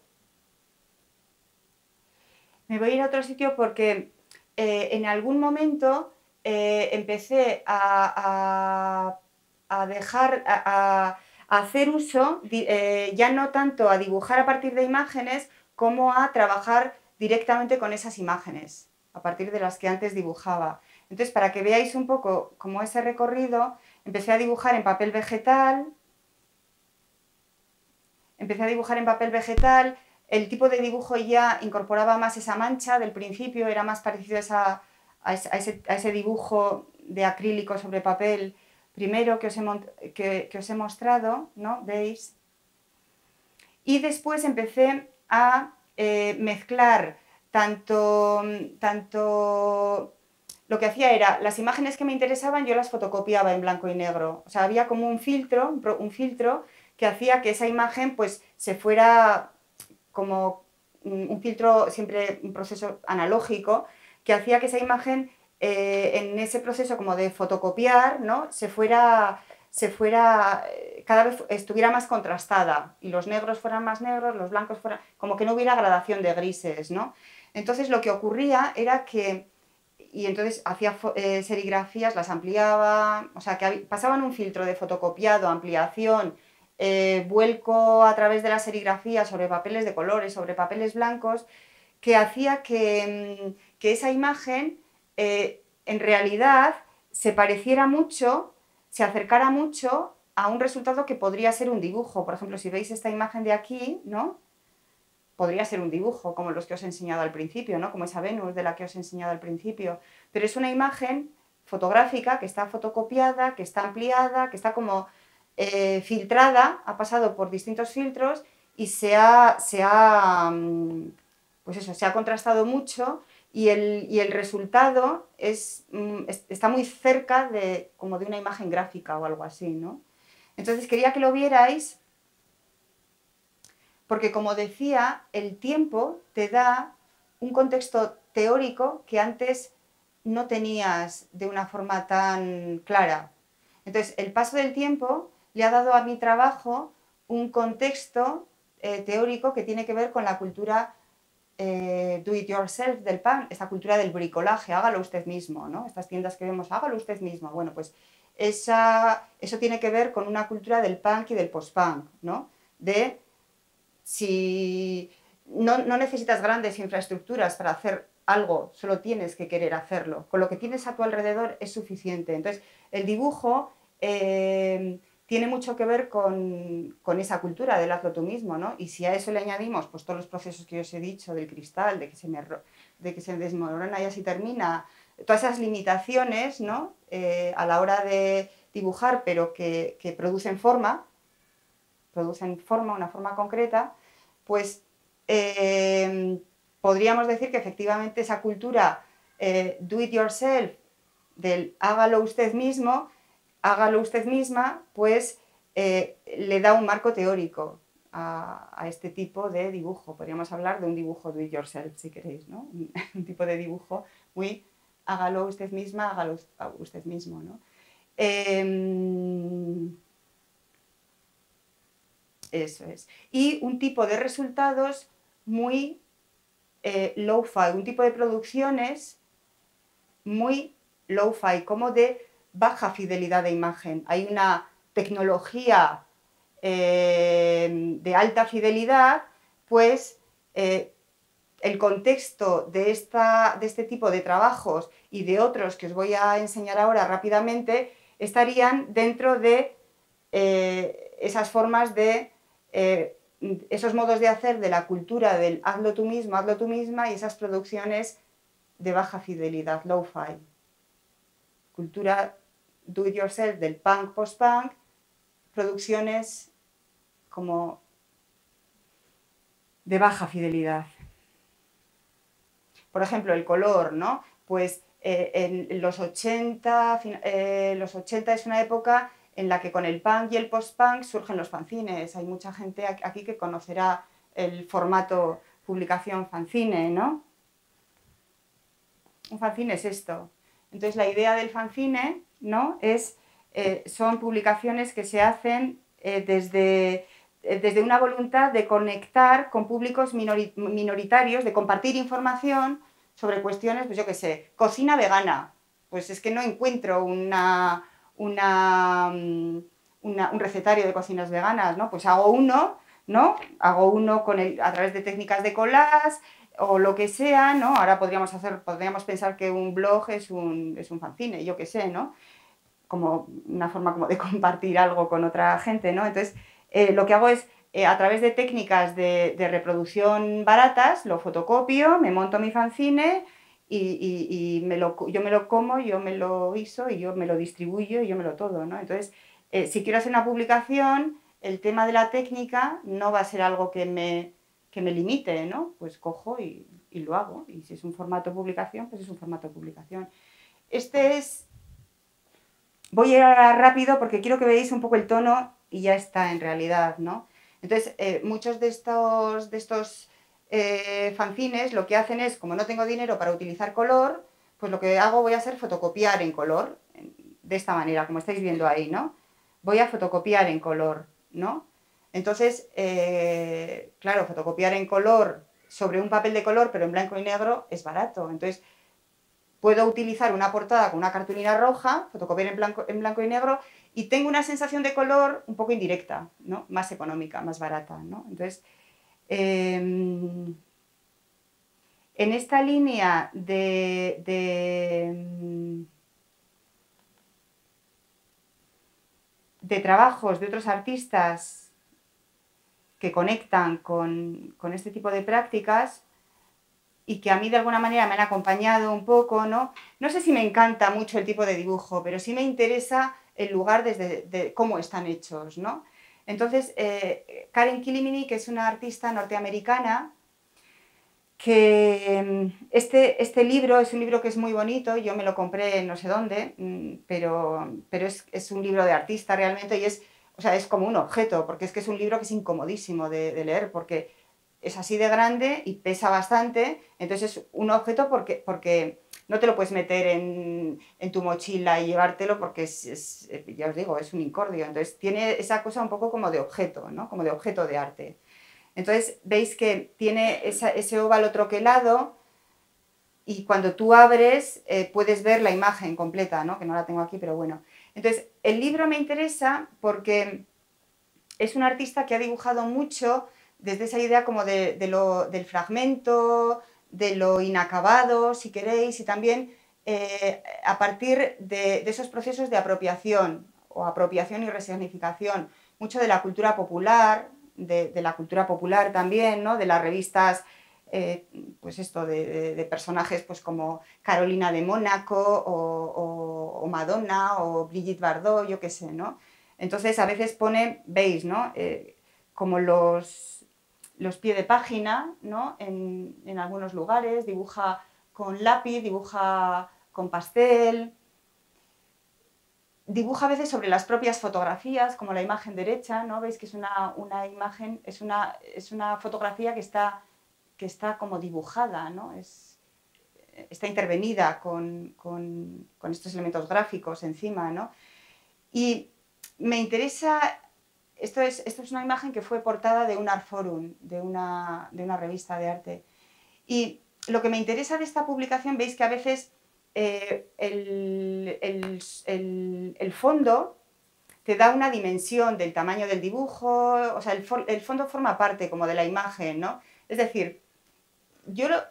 me voy a ir a otro sitio porque eh, en algún momento eh, empecé a, a, a dejar, a, a, hacer uso, eh, ya no tanto a dibujar a partir de imágenes, como a trabajar directamente con esas imágenes, a partir de las que antes dibujaba. Entonces, para que veáis un poco cómo ese recorrido, empecé a dibujar en papel vegetal, empecé a dibujar en papel vegetal, el tipo de dibujo ya incorporaba más esa mancha del principio, era más parecido a, esa, a, ese, a ese dibujo de acrílico sobre papel primero que os he, que, que os he mostrado, ¿no? ¿Veis? Y después empecé a eh, mezclar tanto, tanto... Lo que hacía era, las imágenes que me interesaban yo las fotocopiaba en blanco y negro. O sea, había como un filtro, un filtro que hacía que esa imagen pues se fuera como un filtro, siempre un proceso analógico, que hacía que esa imagen eh, en ese proceso como de fotocopiar, ¿no? se fuera, se fuera, cada vez estuviera más contrastada y los negros fueran más negros, los blancos fueran, como que no hubiera gradación de grises, ¿no? Entonces lo que ocurría era que, y entonces hacía eh, serigrafías, las ampliaba, o sea que pasaban un filtro de fotocopiado, ampliación, Eh, vuelco a través de la serigrafía sobre papeles de colores, sobre papeles blancos, que hacía que, que esa imagen eh, en realidad se pareciera mucho, se acercara mucho a un resultado que podría ser un dibujo. Por ejemplo, si veis esta imagen de aquí, ¿no? Podría ser un dibujo, como los que os he enseñado al principio, ¿no? Como esa Venus de la que os he enseñado al principio. Pero es una imagen fotográfica que está fotocopiada, que está ampliada, que está como... Eh, filtrada, ha pasado por distintos filtros y se ha, se ha, pues eso, se ha contrastado mucho y el, y el resultado es, es, está muy cerca de, como de una imagen gráfica o algo así, ¿no? Entonces quería que lo vierais porque, como decía, el tiempo te da un contexto teórico que antes no tenías de una forma tan clara. Entonces, el paso del tiempo le ha dado a mi trabajo un contexto eh, teórico que tiene que ver con la cultura eh, do it yourself del pan, esta cultura del bricolaje, hágalo usted mismo, ¿no? Estas tiendas que vemos, hágalo usted mismo. Bueno, pues esa, eso tiene que ver con una cultura del punk y del post-punk, ¿no? De si no, no necesitas grandes infraestructuras para hacer algo, solo tienes que querer hacerlo. Con lo que tienes a tu alrededor es suficiente. Entonces, el dibujo... Eh, tiene mucho que ver con, con esa cultura del hazlo tú mismo, ¿no? Y si a eso le añadimos pues, todos los procesos que yo os he dicho del cristal, de que se, me, de que se desmorona y así termina, todas esas limitaciones, ¿no? Eh, a la hora de dibujar, pero que, que producen forma, producen forma, una forma concreta, pues eh, podríamos decir que efectivamente esa cultura eh, do it yourself, del hágalo usted mismo, hágalo usted misma, pues eh, le da un marco teórico a, a este tipo de dibujo. Podríamos hablar de un dibujo do it yourself, si queréis, ¿no? Un, un tipo de dibujo muy hágalo usted misma, hágalo usted mismo, ¿no? Eh, eso es. Y un tipo de resultados muy eh, low-fi, un tipo de producciones muy low-fi, como de baja fidelidad de imagen. Hay una tecnología eh, de alta fidelidad, pues eh, el contexto de, esta, de este tipo de trabajos y de otros que os voy a enseñar ahora rápidamente estarían dentro de eh, esas formas de, eh, esos modos de hacer de la cultura del hazlo tú mismo, hazlo tú misma y esas producciones de baja fidelidad, low-fi. Cultura do it yourself del punk, post-punk, producciones como de baja fidelidad. Por ejemplo, el color, ¿no? Pues eh, en los ochenta, eh, los ochenta es una época en la que con el punk y el post-punk surgen los fanzines. Hay mucha gente aquí que conocerá el formato publicación fanzine, ¿no? Un fanzine es esto. Entonces, la idea del fanzine, ¿no? es, eh, son publicaciones que se hacen eh, desde, eh, desde una voluntad de conectar con públicos minori minoritarios, de compartir información sobre cuestiones, pues yo qué sé, cocina vegana. Pues es que no encuentro una, una, una, un recetario de cocinas veganas, ¿no? Pues hago uno, ¿no? Hago uno con el, a través de técnicas de collage, o lo que sea, ¿no? Ahora podríamos hacer, podríamos pensar que un blog es un, es un fanzine, yo qué sé, ¿no? Como una forma como de compartir algo con otra gente, ¿no? Entonces, eh, lo que hago es, eh, a través de técnicas de, de reproducción baratas, lo fotocopio, me monto mi fanzine y, y, y me lo, yo me lo como, yo me lo guiso y yo me lo distribuyo y yo me lo todo, ¿no? Entonces, eh, si quiero hacer una publicación, el tema de la técnica no va a ser algo que me que me limite, ¿no? Pues cojo y, y lo hago. Y si es un formato de publicación, pues es un formato de publicación. Este es... Voy a ir ahora rápido porque quiero que veáis un poco el tono y ya está en realidad, ¿no? Entonces, eh, muchos de estos, de estos eh, fanzines lo que hacen es, como no tengo dinero para utilizar color, pues lo que hago voy a hacer fotocopiar en color, de esta manera, como estáis viendo ahí, ¿no? Voy a fotocopiar en color, ¿no? Entonces, eh, claro, fotocopiar en color sobre un papel de color, pero en blanco y negro, es barato. Entonces, puedo utilizar una portada con una cartulina roja, fotocopiar en blanco, en blanco y negro, y tengo una sensación de color un poco indirecta, ¿no? Más económica, más barata, ¿no? Entonces, eh, en esta línea de... de de trabajos de otros artistas que conectan con, con este tipo de prácticas y que a mí de alguna manera me han acompañado un poco, ¿no? No sé si me encanta mucho el tipo de dibujo, pero sí me interesa el lugar desde de cómo están hechos, ¿no? Entonces, eh, Karen Kilimini, que es una artista norteamericana, que este, este libro es un libro que es muy bonito, yo me lo compré no sé dónde, pero, pero es, es un libro de artista realmente y es, o sea, es como un objeto, porque es que es un libro que es incomodísimo de, de leer, porque es así de grande y pesa bastante, entonces es un objeto porque, porque no te lo puedes meter en, en tu mochila y llevártelo porque es, es, ya os digo, es un incordio, entonces tiene esa cosa un poco como de objeto, ¿no? Como de objeto de arte. Entonces, veis que tiene esa, ese óvalo troquelado y cuando tú abres eh, puedes ver la imagen completa, ¿no? Que no la tengo aquí, pero bueno. Entonces, el libro me interesa porque es un artista que ha dibujado mucho desde esa idea como de, de lo, del fragmento, de lo inacabado, si queréis, y también eh, a partir de, de esos procesos de apropiación. o apropiación y resignificación, mucho de la cultura popular, de, de la cultura popular también, ¿no? De las revistas, eh, pues esto, de, de, de personajes pues como Carolina de Mónaco o, o, o Madonna o Brigitte Bardot, yo qué sé, ¿no? Entonces a veces pone, veis, ¿no? Eh, como los, los pie de página, ¿no? En, en algunos lugares, dibuja con lápiz, dibuja con pastel, dibuja a veces sobre las propias fotografías, como la imagen derecha, ¿no? Veis que es una, una imagen, es una, es una fotografía que está, que está como dibujada, ¿no? Es, está intervenida con, con, con estos elementos gráficos encima, ¿no? Y me interesa, esto es, esto es una imagen que fue portada de un Art Forum, de una, de una revista de arte. Y lo que me interesa de esta publicación, veis que a veces eh, el, el, el, el fondo te da una dimensión del tamaño del dibujo, o sea, el, el fondo forma parte como de la imagen, ¿no? Es decir, yo lo,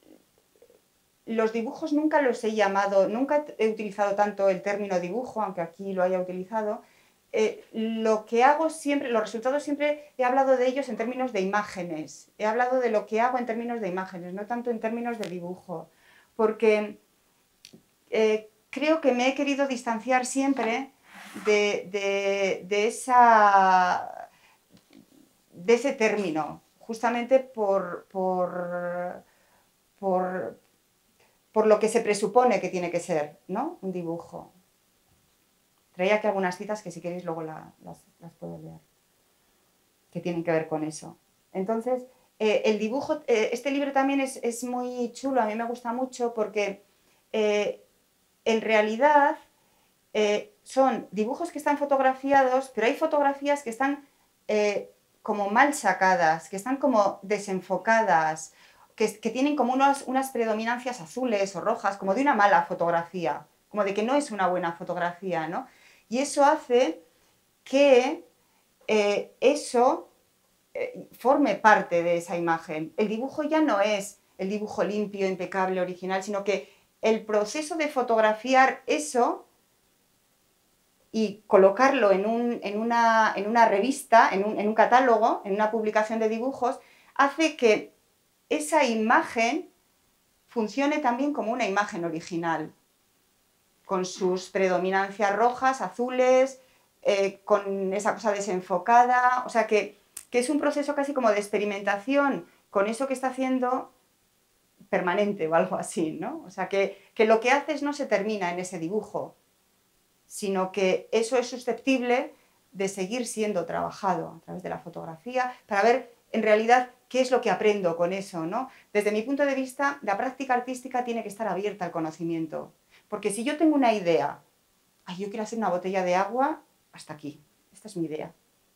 los dibujos nunca los he llamado, nunca he utilizado tanto el término dibujo, aunque aquí lo haya utilizado. Eh, lo que hago siempre, los resultados siempre he hablado de ellos en términos de imágenes, he hablado de lo que hago en términos de imágenes, no tanto en términos de dibujo, porque eh, creo que me he querido distanciar siempre de, de, de, esa, de ese término, justamente por, por, por, por lo que se presupone que tiene que ser, ¿no? Un dibujo. Traía aquí algunas citas que si queréis luego la, las, las puedo leer, que tienen que ver con eso. Entonces, eh, el dibujo, eh, este libro también es, es muy chulo, a mí me gusta mucho porque eh, en realidad eh, son dibujos que están fotografiados, pero hay fotografías que están eh, como mal sacadas, que están como desenfocadas, que, que tienen como unos, unas predominancias azules o rojas, como de una mala fotografía, como de que no es una buena fotografía, ¿no? Y eso hace que eh, eso eh, forme parte de esa imagen. El dibujo ya no es el dibujo limpio, impecable, original, sino que el proceso de fotografiar eso y colocarlo en, un, en, una, en una revista, en un, en un catálogo, en una publicación de dibujos, hace que esa imagen funcione también como una imagen original, con sus predominancias rojas, azules, eh, con esa cosa desenfocada, o sea que, que es un proceso casi como de experimentación con eso que está haciendo permanente o algo así, ¿no? O sea que, que lo que haces no se termina en ese dibujo, sino que eso es susceptible de seguir siendo trabajado a través de la fotografía para ver en realidad qué es lo que aprendo con eso, ¿no? Desde mi punto de vista, la práctica artística tiene que estar abierta al conocimiento. Porque si yo tengo una idea, ay, yo quiero hacer una botella de agua, hasta aquí, esta es mi idea.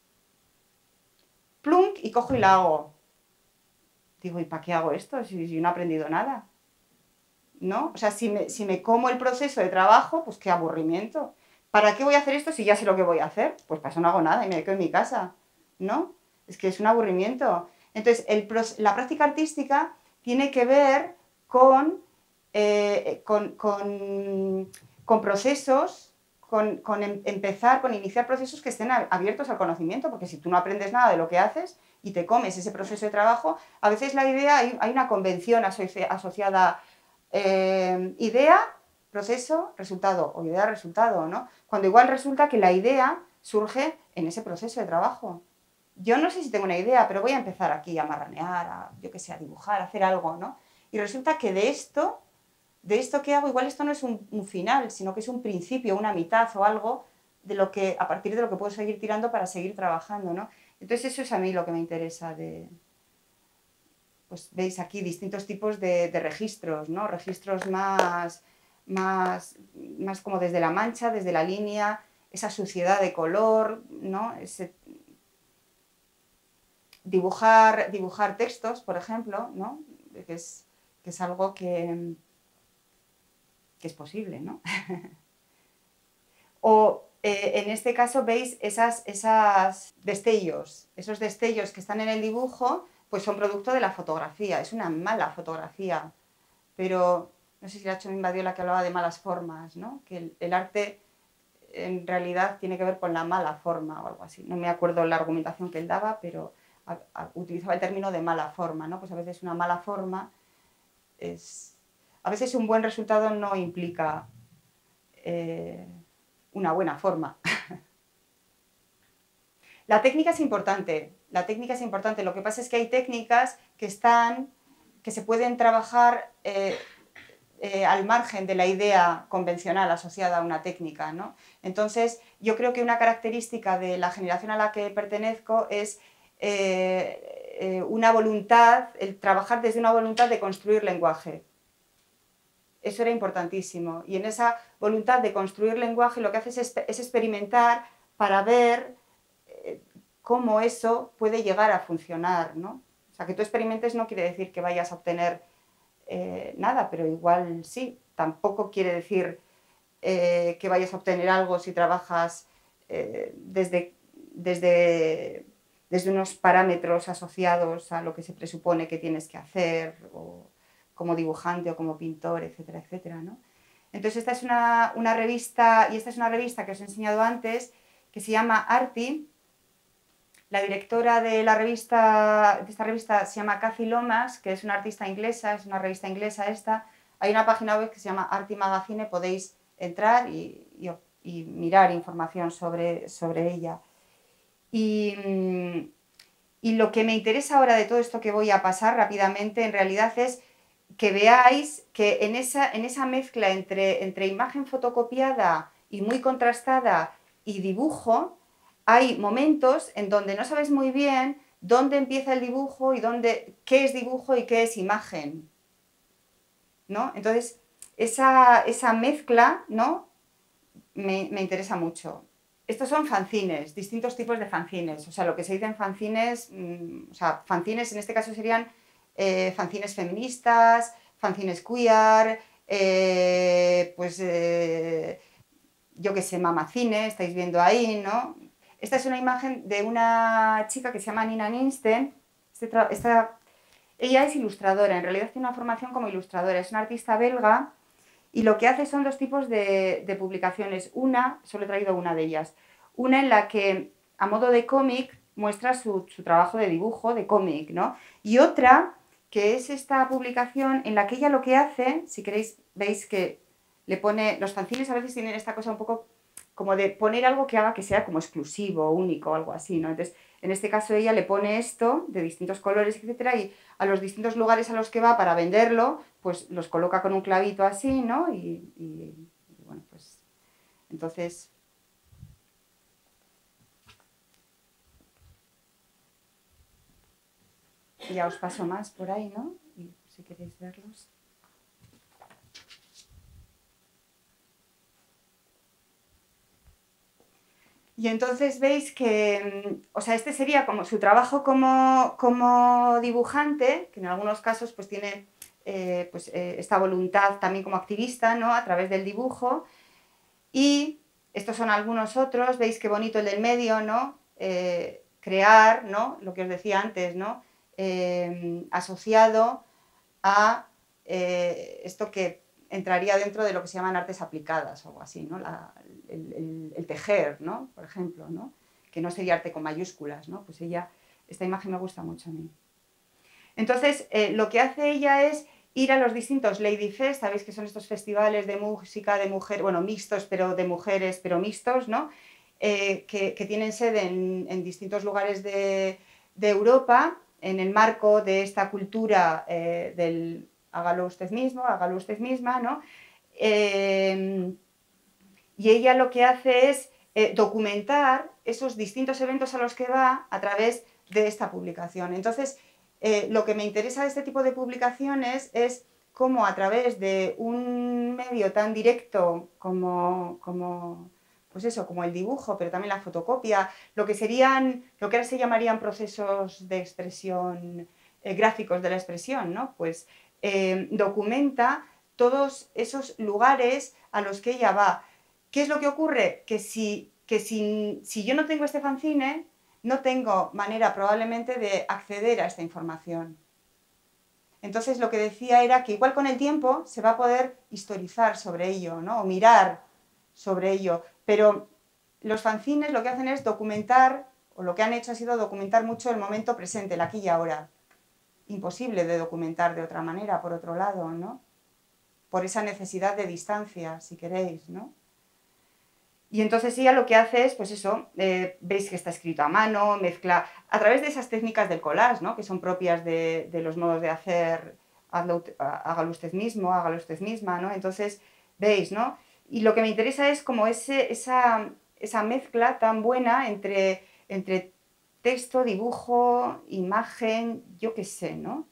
Plunk, y cojo y la hago. Digo, ¿y para qué hago esto si, si no he aprendido nada? ¿No? O sea, si me, si me como el proceso de trabajo, pues qué aburrimiento. ¿Para qué voy a hacer esto si ya sé lo que voy a hacer? Pues para eso no hago nada y me quedo en mi casa, ¿no? Es que es un aburrimiento. Entonces, el, la práctica artística tiene que ver con... Eh, con, con, con procesos, con, con em, empezar, con iniciar procesos que estén abiertos al conocimiento, porque si tú no aprendes nada de lo que haces y te comes ese proceso de trabajo, a veces la idea, hay, hay una convención asoci asociada, eh, idea, proceso, resultado, o idea, resultado, ¿no? Cuando igual resulta que la idea surge en ese proceso de trabajo. Yo no sé si tengo una idea, pero voy a empezar aquí a marranear, a, yo qué sé, a dibujar, a hacer algo, ¿no? Y resulta que de esto... de esto que hago, igual esto no es un, un final, sino que es un principio, una mitad o algo de lo que, a partir de lo que puedo seguir tirando para seguir trabajando, ¿no? Entonces eso es a mí lo que me interesa de... Pues veis aquí distintos tipos de, de registros, ¿no? Registros más, más, más como desde la mancha, desde la línea, esa suciedad de color, ¿no? Ese... Dibujar, dibujar textos, por ejemplo, ¿no? Que es, que es algo que... que es posible, ¿no? O eh, en este caso veis esas, esas destellos, esos destellos que están en el dibujo, pues son producto de la fotografía, es una mala fotografía, pero no sé si la Chomín Badiola que hablaba de malas formas, ¿no? Que el, el arte en realidad tiene que ver con la mala forma o algo así. No me acuerdo la argumentación que él daba, pero a, a, utilizaba el término de mala forma, ¿no? Pues a veces una mala forma es... A veces un buen resultado no implica eh, una buena forma. La técnica es importante, la técnica es importante. Lo que pasa es que hay técnicas que están, que se pueden trabajar eh, eh, al margen de la idea convencional asociada a una técnica, ¿no? Entonces, yo creo que una característica de la generación a la que pertenezco es eh, eh, una voluntad, el trabajar desde una voluntad de construir lenguaje. Eso era importantísimo. Y en esa voluntad de construir lenguaje lo que haces es, es experimentar para ver cómo eso puede llegar a funcionar, ¿no? O sea, que tú experimentes no quiere decir que vayas a obtener eh, nada, pero igual sí. Tampoco quiere decir eh, que vayas a obtener algo si trabajas eh, desde, desde, desde unos parámetros asociados a lo que se presupone que tienes que hacer, o como dibujante o como pintor, etcétera, etcétera, ¿no? Entonces esta es una, una revista, y esta es una revista que os he enseñado antes, que se llama Arti. La directora de, la revista, de esta revista se llama Cathy Lomas, que es una artista inglesa, es una revista inglesa esta. Hay una página web que se llama Arti Magazine, podéis entrar y, y, y mirar información sobre, sobre ella. Y, y lo que me interesa ahora de todo esto que voy a pasar rápidamente, en realidad es que veáis que en esa, en esa mezcla entre, entre imagen fotocopiada y muy contrastada y dibujo, hay momentos en donde no sabes muy bien dónde empieza el dibujo y dónde, qué es dibujo y qué es imagen, ¿no? Entonces, esa, esa mezcla, ¿no? me, me interesa mucho. Estos son fanzines, distintos tipos de fanzines. O sea, lo que se dice en fanzines, mmm, o sea, fanzines en este caso serían eh, fanzines feministas, fanzines queer, eh, pues, eh, yo qué sé, mamacine, estáis viendo ahí, ¿no? Esta es una imagen de una chica que se llama Nina Ninsten. Este esta, ella es ilustradora, en realidad tiene una formación como ilustradora, es una artista belga y lo que hace son dos tipos de, de publicaciones. Una, solo he traído una de ellas, una en la que a modo de cómic muestra su, su trabajo de dibujo, de cómic, ¿no? Y otra que es esta publicación en la que ella lo que hace, si queréis, veis que le pone, los fanzines a veces tienen esta cosa un poco como de poner algo que haga que sea como exclusivo, único, algo así, ¿no? Entonces, en este caso ella le pone esto de distintos colores, etcétera, y a los distintos lugares a los que va para venderlo, pues los coloca con un clavito así, ¿no? Y, y, y bueno, pues, entonces... Ya os paso más por ahí, ¿no? Y si queréis verlos... Y entonces veis que, o sea, este sería como su trabajo como, como dibujante, que en algunos casos pues tiene eh, pues, eh, esta voluntad también como activista, ¿no? A través del dibujo. Y estos son algunos otros, veis qué bonito el del medio, ¿no? Eh, crear, ¿no? Lo que os decía antes, ¿no? Eh, asociado a eh, esto que entraría dentro de lo que se llaman artes aplicadas o algo así, ¿no? La, el, el, el tejer, ¿no? Por ejemplo, ¿no? Que no sería arte con mayúsculas, ¿no? Pues ella, esta imagen me gusta mucho a mí. Entonces, eh, lo que hace ella es ir a los distintos Lady Fest, sabéis que son estos festivales de música de mujeres, bueno, mixtos, pero de mujeres, pero mixtos, ¿no? Eh, que, que tienen sede en, en distintos lugares de, de Europa, en el marco de esta cultura eh, del hágalo usted mismo, hágalo usted misma, ¿no? Eh, y ella lo que hace es eh, documentar esos distintos eventos a los que va a través de esta publicación. Entonces, eh, lo que me interesa de este tipo de publicaciones es cómo a través de un medio tan directo como, como pues eso, como el dibujo, pero también la fotocopia, lo que serían, lo que ahora se llamarían procesos de expresión, eh, gráficos de la expresión, ¿no? Pues eh, documenta todos esos lugares a los que ella va. ¿Qué es lo que ocurre? Que si, que si, si yo no tengo este fanzine, no tengo manera probablemente de acceder a esta información. Entonces lo que decía era que igual con el tiempo se va a poder historizar sobre ello, ¿no? O mirar sobre ello, pero los fanzines lo que hacen es documentar, o lo que han hecho ha sido documentar mucho el momento presente, el aquí y ahora. Imposible de documentar de otra manera, por otro lado, ¿no? Por esa necesidad de distancia, si queréis, ¿no? Y entonces ella lo que hace es, pues eso, eh, veis que está escrito a mano, mezcla, a través de esas técnicas del collage, ¿no? Que son propias de, de los modos de hacer, hazlo, hágalo usted mismo, hágalo usted misma, ¿no? Entonces, veis, ¿no? Y lo que me interesa es como ese, esa, esa mezcla tan buena entre, entre texto, dibujo, imagen, yo qué sé, ¿no?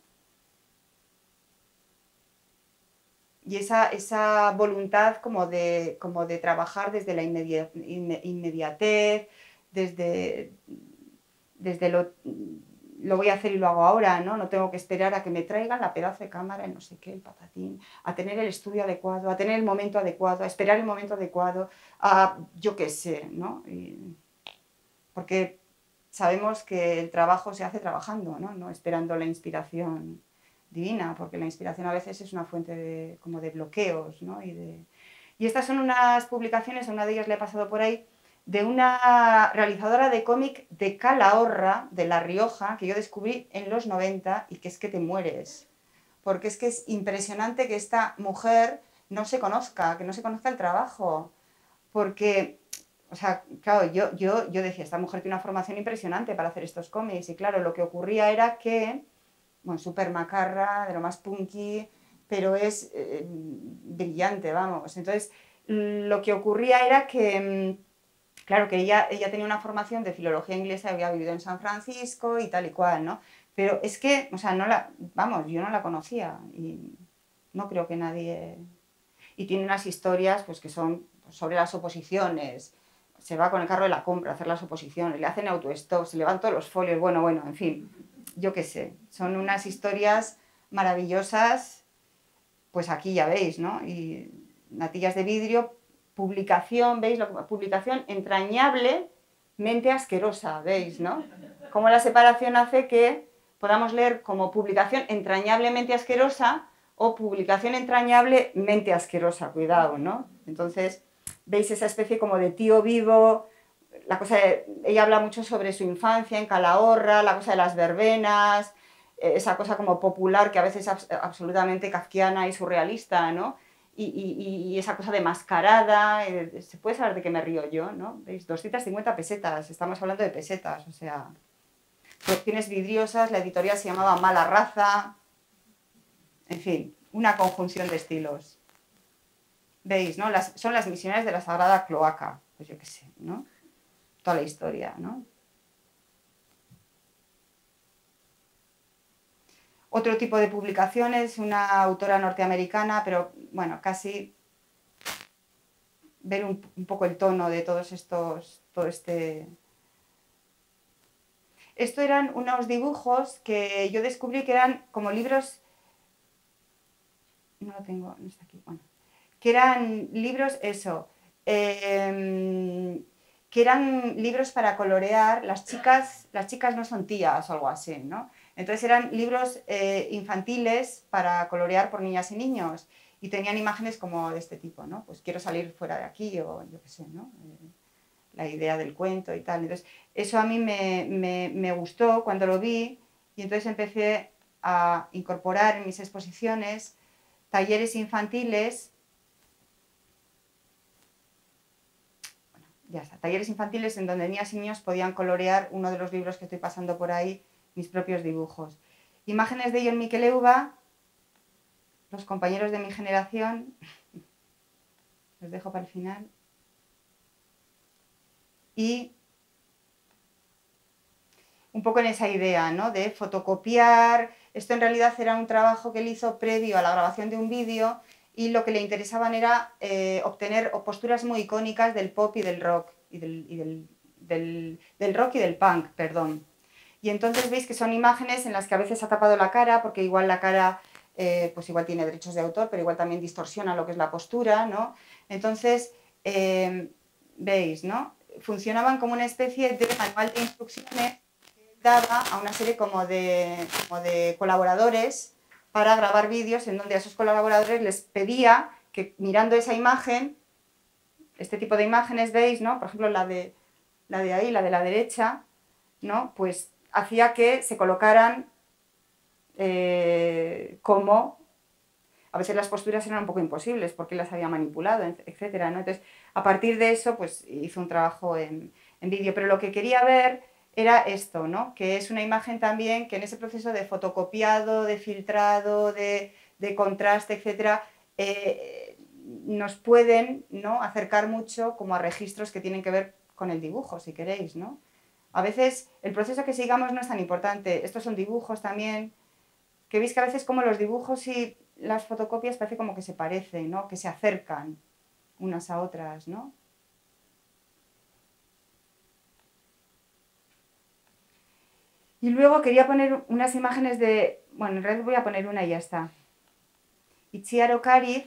Y esa, esa voluntad como de, como de trabajar desde la inmedia, inmediatez, desde, desde lo, lo voy a hacer y lo hago ahora, ¿no? No tengo que esperar a que me traigan la pedazo de cámara y no sé qué, el patatín, a tener el estudio adecuado, a tener el momento adecuado, a esperar el momento adecuado, a yo qué sé, ¿no? Y, porque sabemos que el trabajo se hace trabajando, ¿no? No esperando la inspiración divina, porque la inspiración a veces es una fuente de, como de bloqueos, ¿no? Y, de... y estas son unas publicaciones, a una de ellas le he pasado por ahí, de una realizadora de cómic de Calahorra, de La Rioja, que yo descubrí en los noventa y que es que te mueres. Porque es que es impresionante que esta mujer no se conozca, que no se conozca el trabajo. Porque, o sea, claro, yo, yo, yo decía, esta mujer tiene una formación impresionante para hacer estos cómics. Y claro, lo que ocurría era que bueno, súper macarra, de lo más punky, pero es eh, brillante, vamos. Entonces, lo que ocurría era que, claro, que ella, ella tenía una formación de filología inglesa, había vivido en San Francisco y tal y cual, ¿no? Pero es que, o sea, no la, vamos, yo no la conocía y no creo que nadie... Y tiene unas historias, pues, que son sobre las oposiciones, se va con el carro de la compra a hacer las oposiciones, le hacen autostop, se le van todos los folios, bueno, bueno, en fin, yo qué sé, son unas historias maravillosas, pues aquí ya veis, ¿no? Y Natillas de vidrio, publicación, ¿veis? Publicación entrañablemente asquerosa, ¿veis, no? Cómo la separación hace que podamos leer como publicación entrañablemente asquerosa o publicación entrañablemente asquerosa, cuidado, ¿no? Entonces, veis esa especie como de tío vivo, la cosa de, ella habla mucho sobre su infancia en Calahorra, la cosa de las verbenas, esa cosa como popular que a veces es absolutamente kafkiana y surrealista, ¿no? Y, y, y esa cosa de mascarada, eh, se puede saber de qué me río yo, ¿no? ¿Veis? doscientas cincuenta pesetas, estamos hablando de pesetas, o sea, producciones vidriosas, la editorial se llamaba Mala Raza, en fin, una conjunción de estilos. ¿Veis, no? Las, son las misioneras de la Sagrada Cloaca, pues yo qué sé, ¿no? Toda la historia, ¿no? Otro tipo de publicaciones, una autora norteamericana, pero bueno, casi ver un, un poco el tono de todos estos, todo este... Esto eran unos dibujos que yo descubrí que eran como libros, no lo tengo, no está aquí, bueno, que eran libros, eso, eh, que eran libros para colorear, las chicas, las chicas no son tías o algo así, ¿no? Entonces eran libros eh, infantiles para colorear por niñas y niños y tenían imágenes como de este tipo, ¿no? Pues quiero salir fuera de aquí o yo qué sé, ¿no? Eh, la idea del cuento y tal. Entonces eso a mí me, me, me gustó cuando lo vi y entonces empecé a incorporar en mis exposiciones talleres infantiles, bueno, ya está, talleres infantiles en donde niñas y niños podían colorear uno de los libros que estoy pasando por ahí, mis propios dibujos. Imágenes de Jon Miqueleuva, los compañeros de mi generación, los dejo para el final, y un poco en esa idea, ¿no? De fotocopiar. Esto en realidad era un trabajo que él hizo previo a la grabación de un vídeo y lo que le interesaban era eh, obtener posturas muy icónicas del pop y del rock, y del, y del, del, del rock y del punk, perdón. Y entonces veis que son imágenes en las que a veces ha tapado la cara, porque igual la cara eh, pues igual tiene derechos de autor, pero igual también distorsiona lo que es la postura, ¿no? Entonces, eh, veis, ¿no? Funcionaban como una especie de manual de instrucciones que daba a una serie como de, como de colaboradores para grabar vídeos en donde a esos colaboradores les pedía que mirando esa imagen este tipo de imágenes, veis, ¿no? Por ejemplo, la de, la de ahí, la de la derecha, ¿no? Pues hacía que se colocaran eh, como, a veces las posturas eran un poco imposibles porque las había manipulado, etcétera, ¿no? Entonces, a partir de eso, pues hizo un trabajo en, en vídeo, pero lo que quería ver era esto, ¿no? Que es una imagen también que en ese proceso de fotocopiado, de filtrado, de, de contraste, etcétera, eh, nos pueden, ¿no?, acercar mucho como a registros que tienen que ver con el dibujo, si queréis, ¿no? A veces el proceso que sigamos no es tan importante. Estos son dibujos también, que veis que a veces como los dibujos y las fotocopias parece como que se parecen, ¿no?, que se acercan unas a otras, ¿no? Y luego quería poner unas imágenes de... Bueno, en realidad voy a poner una y ya está. Itziar Ocariz,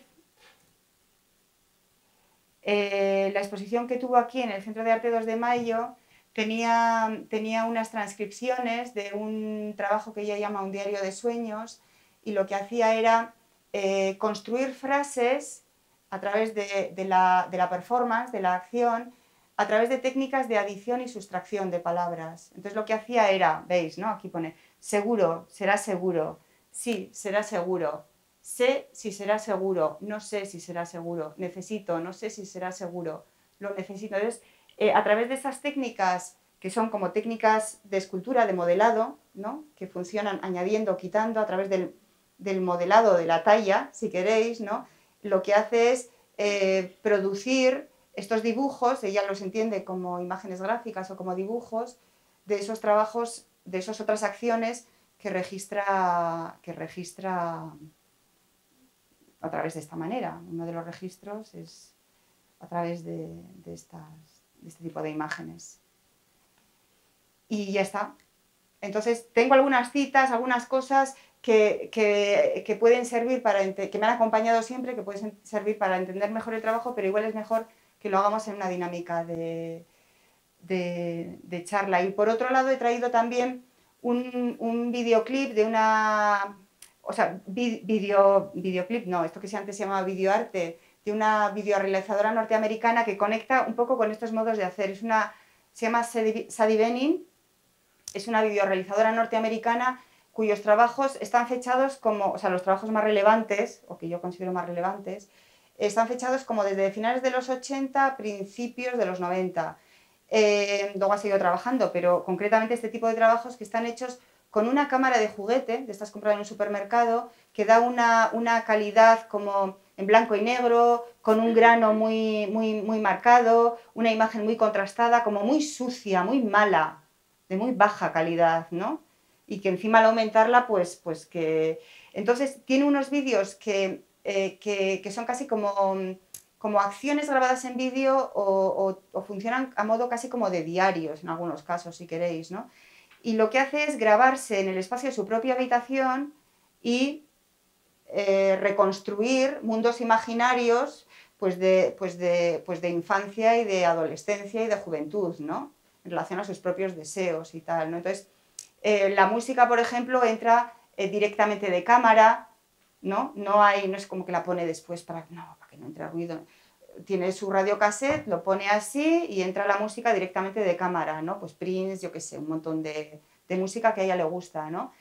eh, la exposición que tuvo aquí en el Centro de Arte dos de Mayo tenía, tenía unas transcripciones de un trabajo que ella llama un diario de sueños, y lo que hacía era eh, construir frases a través de, de, la, de la performance, de la acción, a través de técnicas de adición y sustracción de palabras. Entonces lo que hacía era, veis, ¿no? Aquí pone, seguro, será seguro, sí, será seguro, sé si será seguro, no sé si será seguro, necesito, no sé si será seguro, lo necesito. Entonces, eh, a través de esas técnicas, que son como técnicas de escultura, de modelado, ¿no?, que funcionan añadiendo, quitando, a través del, del modelado de la talla, si queréis, ¿no?, lo que hace es eh, producir estos dibujos, ella los entiende como imágenes gráficas o como dibujos, de esos trabajos, de esas otras acciones que registra, que registra a través de esta manera. Uno de los registros es a través de, de, estas, de este tipo de imágenes. Y ya está. Entonces, tengo algunas citas, algunas cosas que, que, que pueden servir para, que me han acompañado siempre, que pueden servir para entender mejor el trabajo, pero igual es mejor que lo hagamos en una dinámica de, de, de charla. Y por otro lado, he traído también un, un videoclip de una... O sea, video, videoclip, no, esto que antes se llamaba videoarte, de una videorealizadora norteamericana que conecta un poco con estos modos de hacer. Es una, se llama Sadie Benin, es una videorealizadora norteamericana cuyos trabajos están fechados como, o sea, los trabajos más relevantes, o que yo considero más relevantes, están fechados como desde finales de los ochenta a principios de los noventa. Eh, luego ha seguido trabajando, pero concretamente este tipo de trabajos que están hechos con una cámara de juguete, de estas compradas en un supermercado, que da una, una calidad como en blanco y negro, con un grano muy, muy, muy marcado, una imagen muy contrastada, como muy sucia, muy mala, de muy baja calidad, ¿no? Y que encima al aumentarla, pues, pues que... Entonces tiene unos vídeos que, eh, que, que son casi como, como acciones grabadas en vídeo o, o, o funcionan a modo casi como de diarios, en algunos casos, si queréis, ¿no? Y lo que hace es grabarse en el espacio de su propia habitación y eh, reconstruir mundos imaginarios pues de, pues, de, pues de infancia y de adolescencia y de juventud, ¿no?, en relación a sus propios deseos y tal, ¿no? Entonces, eh, la música, por ejemplo, entra eh, directamente de cámara, ¿no? No hay, no es como que la pone después para, no, para que no entre ruido. Tiene su radiocassette, lo pone así y entra la música directamente de cámara, ¿no? Pues Prince, yo qué sé, un montón de, de música que a ella le gusta, ¿no?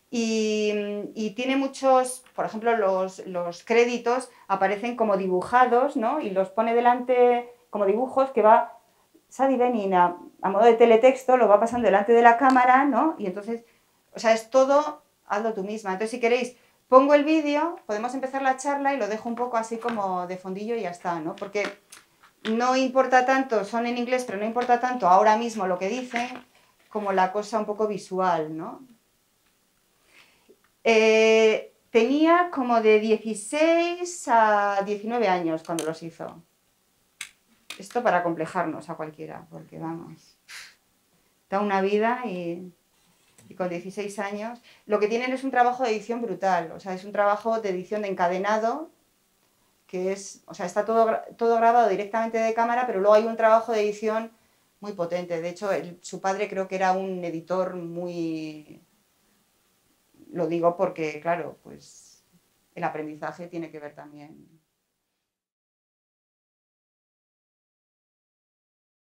Y, y tiene muchos, por ejemplo, los, los créditos aparecen como dibujados, ¿no? Y los pone delante como dibujos que va... Sadie Benin, a, a modo de teletexto, lo va pasando delante de la cámara, ¿no? Y entonces, o sea, es todo, hazlo tú misma. Entonces, si queréis, pongo el vídeo, podemos empezar la charla y lo dejo un poco así como de fondillo y ya está, ¿no? Porque no importa tanto, son en inglés, pero no importa tanto ahora mismo lo que dicen como la cosa un poco visual, ¿no? Eh, tenía como de dieciséis a diecinueve años cuando los hizo. Esto para complejarnos a cualquiera, porque vamos, da una vida y, y con dieciséis años. Lo que tienen es un trabajo de edición brutal, o sea, es un trabajo de edición de encadenado, que es, o sea, está todo, todo grabado directamente de cámara, pero luego hay un trabajo de edición muy potente. De hecho, el, su padre creo que era un editor muy... Lo digo porque, claro, pues el aprendizaje tiene que ver también